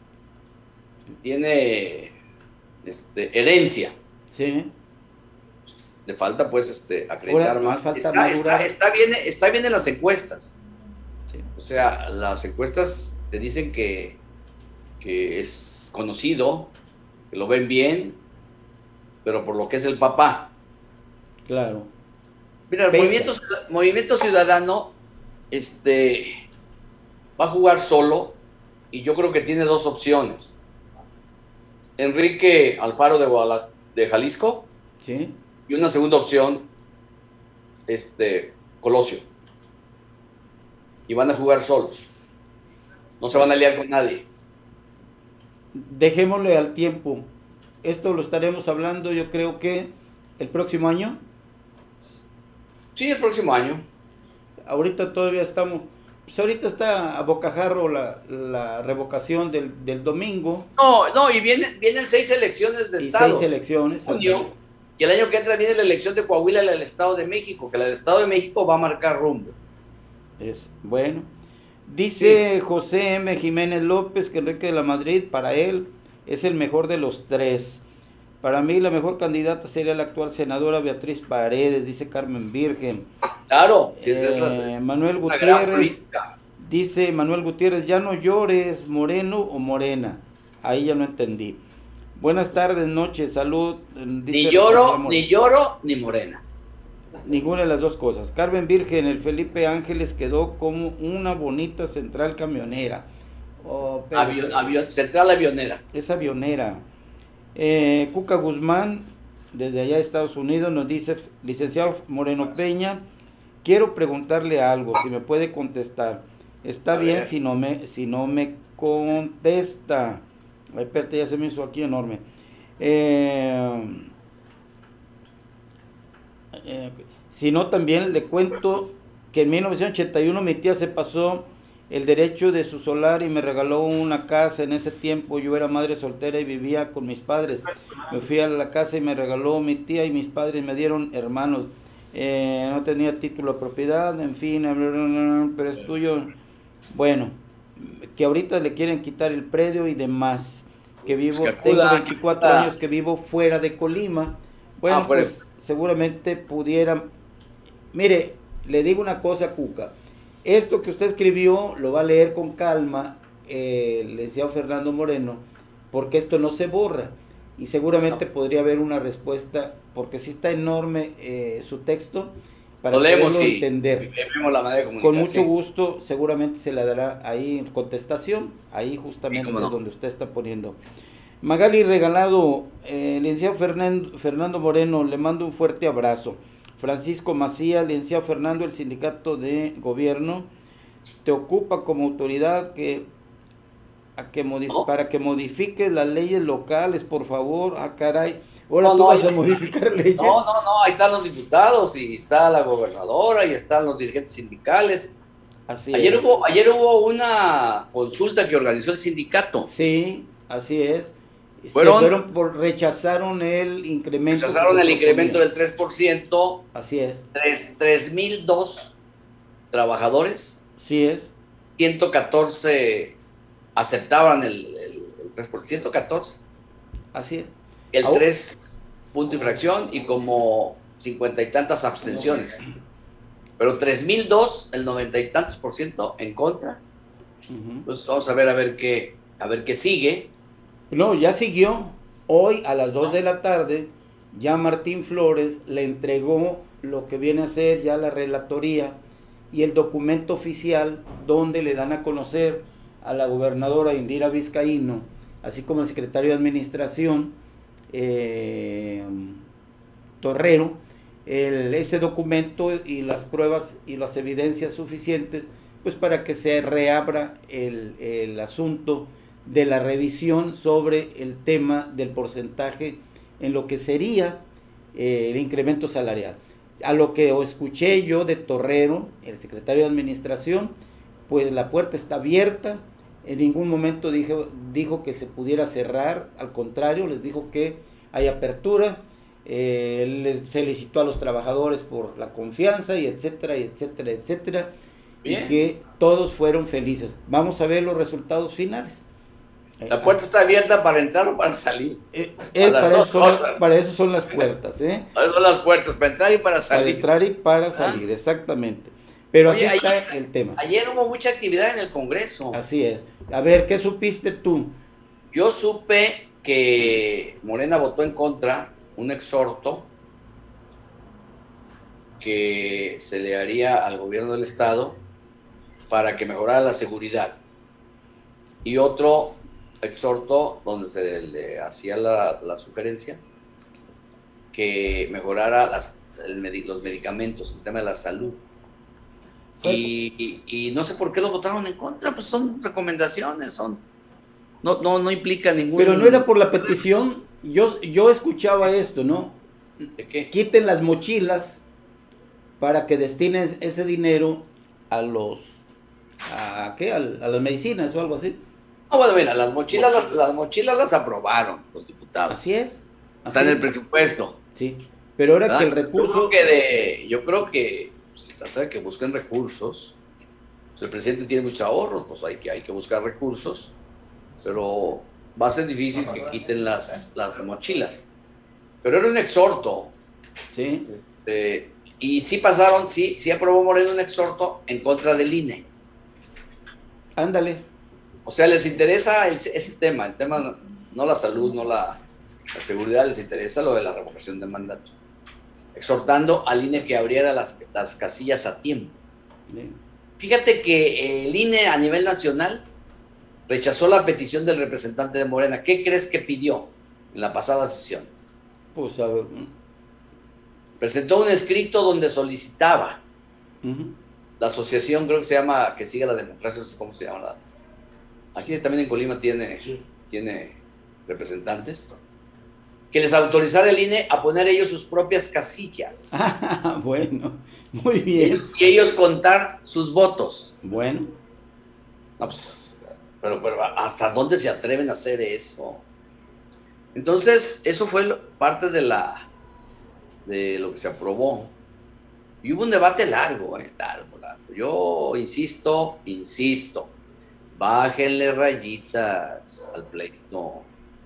tiene este, herencia. Sí. Le falta pues este acreditar Ahora, más. falta Está, madurar. está, está bien, está bien en las encuestas. Sí. O sea, las encuestas te dicen que, que es conocido, que lo ven bien, pero por lo que es el papá. Claro. Mira, el Pesa. movimiento, Ciudad- movimiento Ciudadano este, va a jugar solo y yo creo que tiene dos opciones. Enrique Alfaro de, Guadalajara, de Jalisco, ¿sí? Y una segunda opción, este, Colosio. Y van a jugar solos. No se van a liar con nadie. Dejémosle al tiempo. Esto lo estaremos hablando, yo creo que el próximo año. Sí, el próximo año. Ahorita todavía estamos, pues ahorita está a bocajarro la, la revocación del, del domingo. No, no, y vienen, vienen seis elecciones de y estados. seis elecciones. Junio, y el año que entra viene la elección de Coahuila y la del Estado de México, que la del Estado de México va a marcar rumbo. Es bueno. Dice sí. José M. Jiménez López que Enrique de la Madrid, para él, es el mejor de los tres. Para mí la mejor candidata sería la actual senadora Beatriz Paredes, dice Carmen Virgen. Claro, sí, eh, es, es, Manuel Gutiérrez dice, Manuel Gutiérrez, ya no llores, moreno o morena. Ahí ya no entendí. Buenas tardes, noches, salud. Dice ni lloro, ni lloro, ni morena. Ninguna de las dos cosas. Carmen Virgen, el Felipe Ángeles quedó como una bonita central camionera. Oh, Avion, avion, central avionera. Es avionera. Eh, Cuca Guzmán, desde allá de Estados Unidos, nos dice, licenciado Moreno Peña, quiero preguntarle algo, si me puede contestar. Está A bien si no me si no me contesta. Ay, espérate, ya se me hizo aquí enorme. Eh, eh, si no, también le cuento que en mil novecientos ochenta y uno mi tía se pasó el derecho de su solar y me regaló una casa. En ese tiempo yo era madre soltera y vivía con mis padres. Me fui a la casa y me regaló mi tía y mis padres me dieron hermanos. Eh, no tenía título de propiedad, en fin, pero es tuyo. Bueno, que ahorita le quieren quitar el predio y demás. Que vivo, pues que tengo veinticuatro años que vivo fuera de Colima. Bueno, ah, pues, pues seguramente pudieran. Mire, le digo una cosa, Cuca. Esto que usted escribió lo va a leer con calma eh, el licenciado Fernando Moreno, porque esto no se borra y seguramente no. podría haber una respuesta, porque sí está enorme eh, su texto, para lo leemos, poderlo sí. entender. La manera de con mucho gusto, seguramente se le dará ahí contestación, ahí justamente sí, no. donde usted está poniendo. Magali Regalado, eh, licenciado Fernando, Fernando Moreno, le mando un fuerte abrazo. Francisco Macías, licenciado Fernando, el sindicato de gobierno te ocupa como autoridad que, a que ¿No? para que modifiques las leyes locales, por favor. Ah, caray, ahora no, tú no, vas hay, a modificar leyes. No, no, no, ahí están los diputados y está la gobernadora y están los dirigentes sindicales. Así ayer es. hubo, ayer hubo una consulta que organizó el sindicato. Sí, así es. Fueron, Se fueron por, rechazaron el incremento. Rechazaron el incremento del tres por ciento. Así es. tres mil dos trabajadores. Sí es. ciento catorce aceptaban el, el, el tres por ciento, ciento catorce. Así es. El tres punto y fracción y como cincuenta y tantas abstenciones. Pero tres mil dos, el noventa y tantos por ciento en contra. Uh-huh. Pues vamos a ver a ver qué, a ver qué sigue. No, ya siguió. Hoy a las dos de la tarde, ya Martín Flores le entregó lo que viene a ser ya la relatoría y el documento oficial donde le dan a conocer a la gobernadora Indira Vizcaíno, así como al secretario de Administración, eh, Torrero, el, ese documento y las pruebas y las evidencias suficientes, pues para que se reabra el, el asunto de la revisión sobre el tema del porcentaje en lo que sería eh, el incremento salarial. A lo que escuché yo de Torrero, el secretario de Administración, pues la puerta está abierta, en ningún momento dijo, dijo que se pudiera cerrar, al contrario, les dijo que hay apertura, eh, les felicitó a los trabajadores por la confianza y etcétera, y etcétera, etcétera, Bien. Y que todos fueron felices. Vamos a ver los resultados finales. La puerta está abierta para entrar o para salir. Eh, eh, para, para, eso son, para eso son las puertas. ¿eh? Para eso son las puertas, para entrar y para salir. Para entrar y para salir, ¿Ah? exactamente. Pero Oye, así ayer, está el tema. Ayer hubo mucha actividad en el Congreso. Así es. A ver, ¿qué supiste tú? Yo supe que Morena votó en contra un exhorto que se le haría al gobierno del Estado para que mejorara la seguridad. Y otro exhorto donde se le hacía la, la sugerencia que mejorara las, el, los medicamentos, el tema de la salud. Y, y, y no sé por qué lo votaron en contra, pues son recomendaciones, son no, no, no implica ningún... Pero no era por la petición, yo, yo escuchaba esto, ¿no? ¿De qué? Quiten las mochilas para que destinen ese dinero a los... ¿A qué? A, a las medicinas o algo así. Ah, bueno, mira, las mochilas, las, las mochilas las aprobaron los diputados. Así es. Así Está en el es. presupuesto. Sí, pero ahora ¿verdad? que el recurso... Yo creo que, de, yo creo que se trata de que busquen recursos. Pues el presidente tiene muchos ahorros, pues hay que, hay que buscar recursos, pero va a ser difícil que quiten las, las mochilas. Pero era un exhorto. Sí. Este, y sí pasaron, sí, sí aprobó Moreno un exhorto en contra del I N E. Ándale. O sea, les interesa el, ese tema, el tema no, no la salud, no la, la seguridad, les interesa lo de la revocación de mandato. Exhortando al I N E que abriera las, las casillas a tiempo. Sí. Fíjate que el I N E a nivel nacional rechazó la petición del representante de Morena. ¿Qué crees que pidió en la pasada sesión? Pues a ver. Presentó un escrito donde solicitaba Uh-huh. la asociación, creo que se llama, que siga la democracia, no sé cómo se llama. La, aquí también en Colima tiene, Sí. tiene representantes, que les autorizara el I N E a poner ellos sus propias casillas. Ah, bueno, muy Y bien. ellos, y ellos contar sus votos. Bueno, No, pues, pero, pero ¿hasta dónde se atreven a hacer eso? Entonces, eso fue lo- parte de la de lo que se aprobó. Y hubo un debate largo, eh, largo, largo. Yo insisto, insisto, bájenle rayitas al pleito.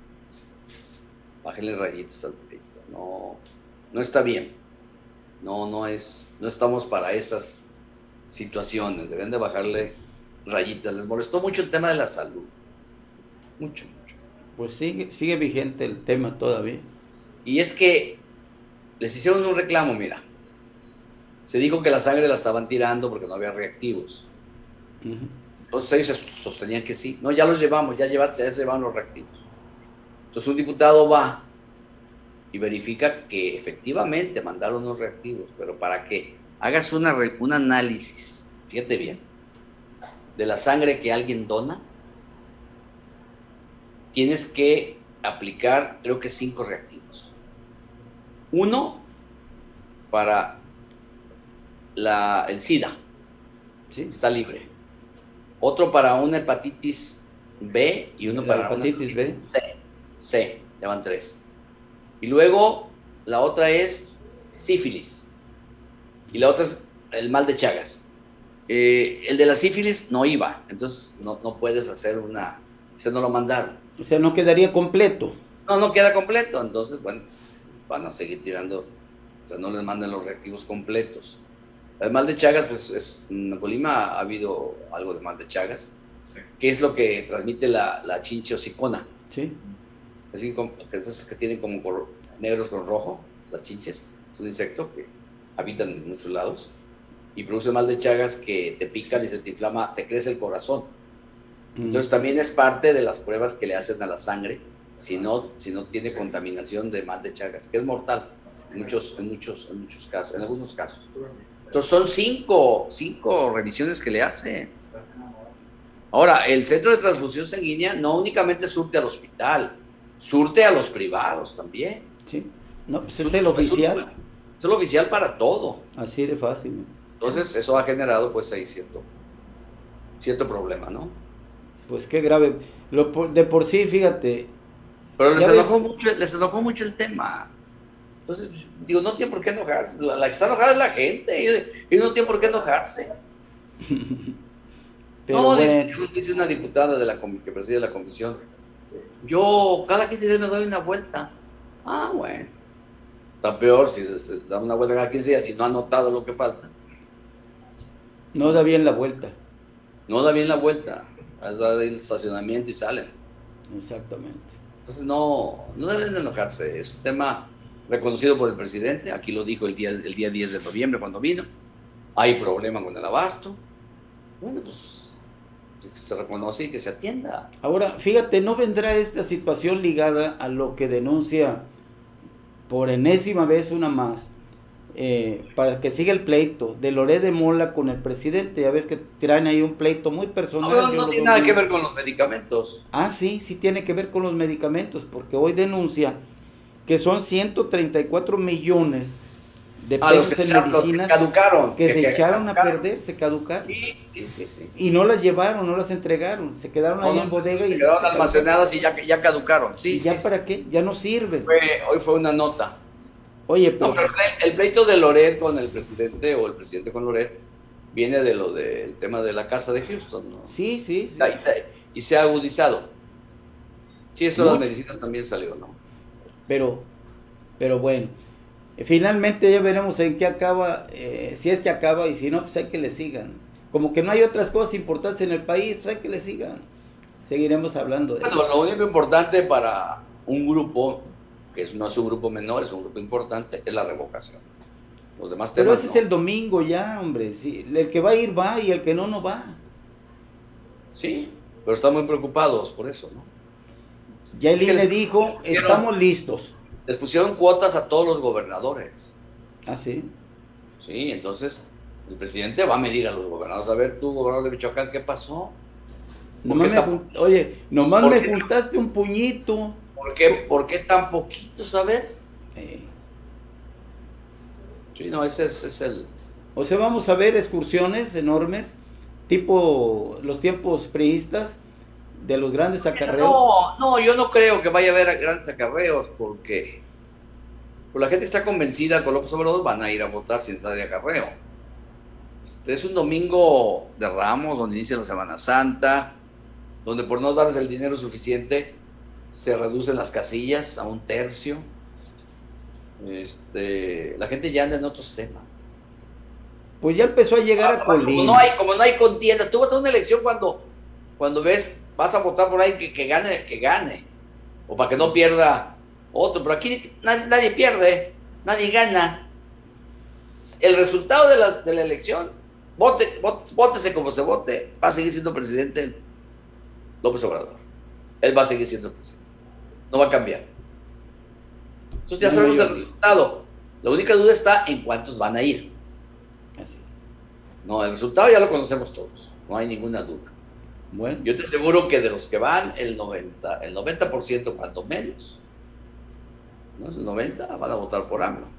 Bájenle rayitas al pleito. No, no está bien. No, no es, no estamos para esas situaciones. Deben de bajarle rayitas. Les molestó mucho el tema de la salud. Mucho, mucho. pues sigue, sigue vigente el tema todavía. Y es que les hicieron un reclamo, mira. Se dijo que la sangre la estaban tirando porque no había reactivos. Uh-huh. Entonces ellos se sostenían que sí. No, ya los llevamos, ya, llevarse, ya se llevaron los reactivos. Entonces un diputado va y verifica que efectivamente mandaron los reactivos, pero para que hagas una, re- un análisis, fíjate bien, de la sangre que alguien dona, tienes que aplicar, creo que cinco reactivos. Uno para la, el SIDA, Sí. está libre. Otro para una hepatitis B y uno La para hepatitis una B. C. C, ya van tres. Y luego la otra es sífilis. Y la otra es el mal de Chagas. Eh, el de la sífilis no iba, entonces no, no puedes hacer una... Ese no lo mandaron. O sea, no quedaría completo. No, no queda completo, entonces, bueno, pues, van a seguir tirando, o sea, no les manden los reactivos completos. El mal de Chagas, pues, es, en Colima ha habido algo de mal de Chagas, Sí. que es lo que transmite la, la chinche hocicona. Sí. Es decir, como- que esos que tienen como cor- negros con rojo, las chinches, es un insecto que habitan en muchos lados y produce mal de Chagas que te pican y se te inflama, te crece el corazón. Entonces también es parte de las pruebas que le hacen a la sangre si no, si no tiene contaminación de mal de Chagas, que es mortal en muchos, en muchos, en muchos casos, en algunos casos. Entonces son cinco, cinco revisiones que le hace. Ahora, el centro de transfusión sanguínea no únicamente surte al hospital, surte a los privados también. Sí. No, pues es el oficial. Es el oficial para todo. Así de fácil. Entonces eso ha generado pues ahí cierto, cierto problema, ¿no? Pues qué grave. Lo, por- de por sí, fíjate. Pero les Ya ves- enojó, mucho, les enojó mucho el tema. Entonces, digo, no tiene por qué enojarse. La, la que está enojada es la gente. Ellos, ellos no tienen por qué enojarse. Pero no, bueno, dice, dice una diputada de la comi- que preside la comisión. Yo cada quince días me doy una vuelta. Ah, bueno. Está peor si se- se da una vuelta cada quince días y no ha notado lo que falta. no da bien la vuelta. No da bien la vuelta. Es dar el estacionamiento y salen. Exactamente. Entonces no, no deben de enojarse. Es un tema reconocido por el presidente. Aquí lo dijo el día, el día diez de noviembre cuando vino. Hay problema con el abasto. Bueno, pues que se reconoce y que se atienda. Ahora, fíjate, ¿no vendrá esta situación ligada a lo que denuncia por enésima vez una más, eh, para que siga el pleito de Loret de Mola con el presidente? Ya ves que traen ahí un pleito muy personal. No, no, yo no lo tiene veo nada muy- que ver con los medicamentos. Ah, sí, sí tiene que ver con los medicamentos, porque hoy denuncia que son ciento treinta y cuatro millones de Ah, los pesos que en se- los que medicinas caducaron, que que- se que echaron a caducaron. perder, se caducaron. Sí, sí, sí, sí. Y no las llevaron, no las entregaron, se quedaron ahí No, en no, bodega se y quedaron se almacenadas y ya, ya caducaron. Sí, ¿Y ya sí, para qué? Ya no sirven. Fue- hoy fue una nota. Oye, pero, No, pero el, el pleito de Loret con el presidente o el presidente con Loret viene de lo del tema de la casa de Houston, ¿no? sí, sí, sí. Y se, y se ha agudizado. Sí, esto de las Mucho. medicinas también salió, ¿no? Pero, pero bueno, eh, finalmente ya veremos en qué acaba, eh, si es que acaba y si no, pues hay que le sigan. Como que no hay otras cosas importantes en el país, pues hay que le sigan. Seguiremos hablando de Bueno, ello. lo único importante para un grupo, que es- no es un grupo menor, es un grupo importante, es la revocación. Los demás Pero temas ese no. es el domingo ya, hombre. Sí, el que va a ir va y el que no, no va. Sí, pero están muy preocupados por eso, ¿no? Ya el Es que I N E les- dijo, pusieron- estamos listos. Les pusieron cuotas a todos los gobernadores. Ah, sí. Sí, entonces el presidente va a medir a los gobernadores. A ver, tú, gobernador de Michoacán, ¿qué pasó? ¿Por Nomás qué me tan- jun- Oye, nomás ¿Por me qué? juntaste un puñito. ¿Por qué, por qué tan poquitos? A ver. Eh, Sí, no, ese es, es el... O sea, vamos a ver excursiones enormes, tipo los tiempos priistas, de los grandes acarreos. No, no, yo no creo que vaya a haber grandes acarreos porque pues, la gente está convencida con López Obrador, van a ir a votar sin estar de acarreo. Este, es un domingo de Ramos, donde inicia la Semana Santa, donde por no darles el dinero suficiente se reducen las casillas a un tercio. Este, la gente ya anda en otros temas. Pues ya empezó a llegar a Como Colima. no hay, como no hay contienda, tú vas a una elección cuando, cuando ves, vas a votar por ahí que, que gane, que gane, o para que no pierda otro, pero aquí nadie, nadie pierde, nadie gana. El resultado de la, de la elección, vote, vote, vótese como se vote, va a seguir siendo presidente López Obrador. Él va a seguir siendo presidente, no va a cambiar. Entonces ya No, sabemos yo- el resultado. La única duda está en cuántos van a ir. Así. No, el resultado ya lo conocemos todos, no hay ninguna duda. Bueno, Yo te aseguro que de los que van, el noventa, el noventa por ciento cuanto menos, ¿no? El noventa van a votar por AMLO,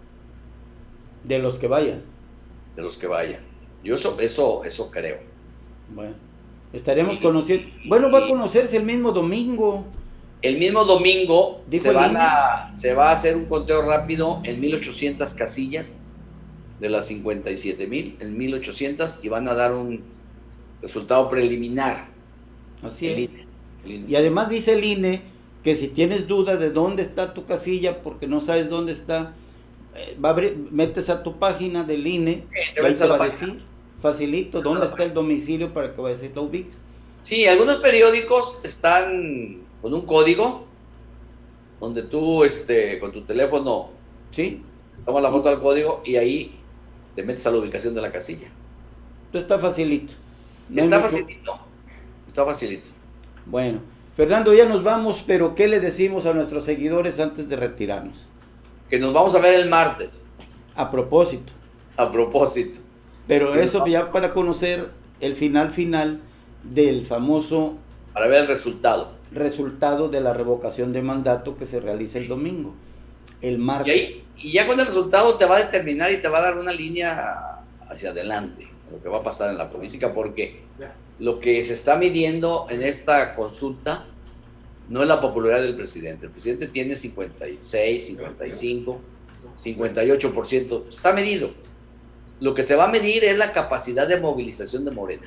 de los que vayan. de los que vayan. Yo eso, eso, eso creo. Bueno, estaremos Y- conociendo. Bueno, va a y- conocerse el mismo domingo. El mismo domingo Dijo se, el van I N E. a, se va a hacer un conteo rápido en mil ochocientas casillas de las cincuenta y siete mil, en mil ochocientas, y van a dar un resultado preliminar. Así El es. I N E, el I N E. Y además dice el I N E que si tienes duda de dónde está tu casilla, porque no sabes dónde está, eh, va a abrir, metes a tu página del I N E te y ahí metes te a la va a página. decir facilito dónde está el domicilio para que vayas y lo ubiques. Sí, algunos periódicos están con un código donde tú, este, con tu teléfono, ¿Sí? tomas la foto del código y ahí te metes a la ubicación de la casilla. Entonces está facilito. No hay Está mucho- facilito. Está facilito. Bueno, Fernando, ya nos vamos, pero ¿qué le decimos a nuestros seguidores antes de retirarnos? Que nos vamos a ver el martes, A propósito, a propósito. pero Sí, eso nos ya para conocer el final final del famoso Para ver el resultado. resultado de la revocación de mandato que se realiza el domingo, el Y, martes. ahí, y ya con el resultado te va a determinar y te va a dar una línea hacia adelante de lo que va a pasar en la política, porque lo que se está midiendo en esta consulta no es la popularidad del presidente. El presidente tiene cincuenta y seis, cincuenta y cinco, cincuenta y ocho por ciento. Está medido. Lo que se va a medir es la capacidad de movilización de Morena.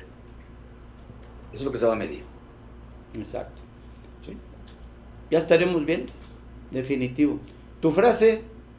Eso es lo que se va a medir. Exacto. ¿Sí? Ya estaremos viendo, definitivo. Tu frase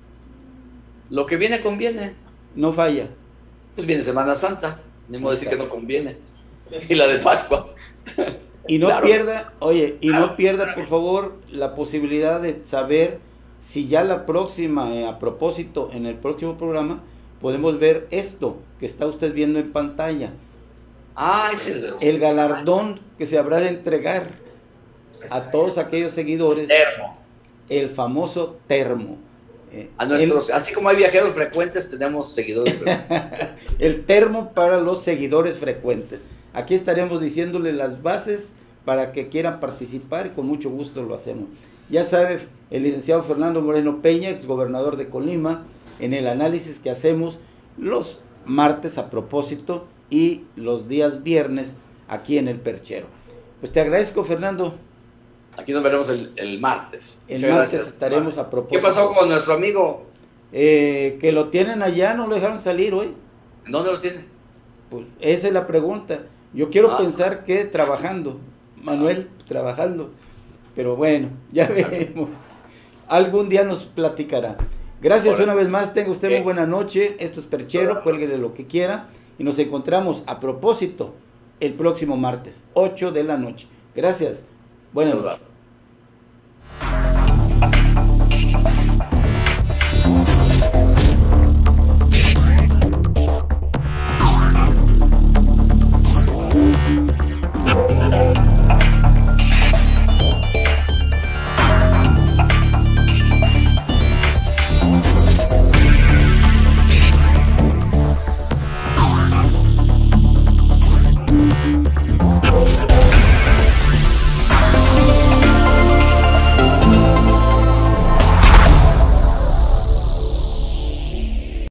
Lo que viene conviene. no falla. Pues viene Semana Santa. Ni modo decir que no conviene. Y la de Pascua. Y no Claro. pierda, oye, y Claro. no pierda, por favor, la posibilidad de saber si ya la próxima, eh, a propósito, en el próximo programa, podemos ver esto que está usted viendo en pantalla. Ah, es el... el galardón que se habrá de entregar a todos aquellos seguidores, Termo. el famoso termo. Eh, A nuestros, así como hay viajeros frecuentes, tenemos seguidores frecuentes. el, el termo para los seguidores frecuentes. Aquí estaremos diciéndole las bases para que quieran participar y con mucho gusto lo hacemos. Ya sabe el licenciado Fernando Moreno Peña, exgobernador de Colima, en el análisis que hacemos los martes a propósito y los días viernes aquí en el Perchero. Pues te agradezco, Fernando. Aquí nos veremos el, el martes. El Muchas martes gracias. estaremos a propósito. ¿Qué pasó con nuestro amigo? Eh, que lo tienen allá, no lo dejaron salir hoy. ¿Dónde lo tiene? Pues esa es la pregunta. Yo quiero Ah. pensar que trabajando, Manuel, trabajando. Pero bueno, ya veremos. Algún día nos platicará. Gracias Hola. una vez más. Tenga usted muy Bien. buena noche. Esto es Perchero. Hola. Cuélguele lo que quiera. Y nos encontramos a propósito el próximo martes, ocho de la noche. Gracias. Buenas Saludos. noches.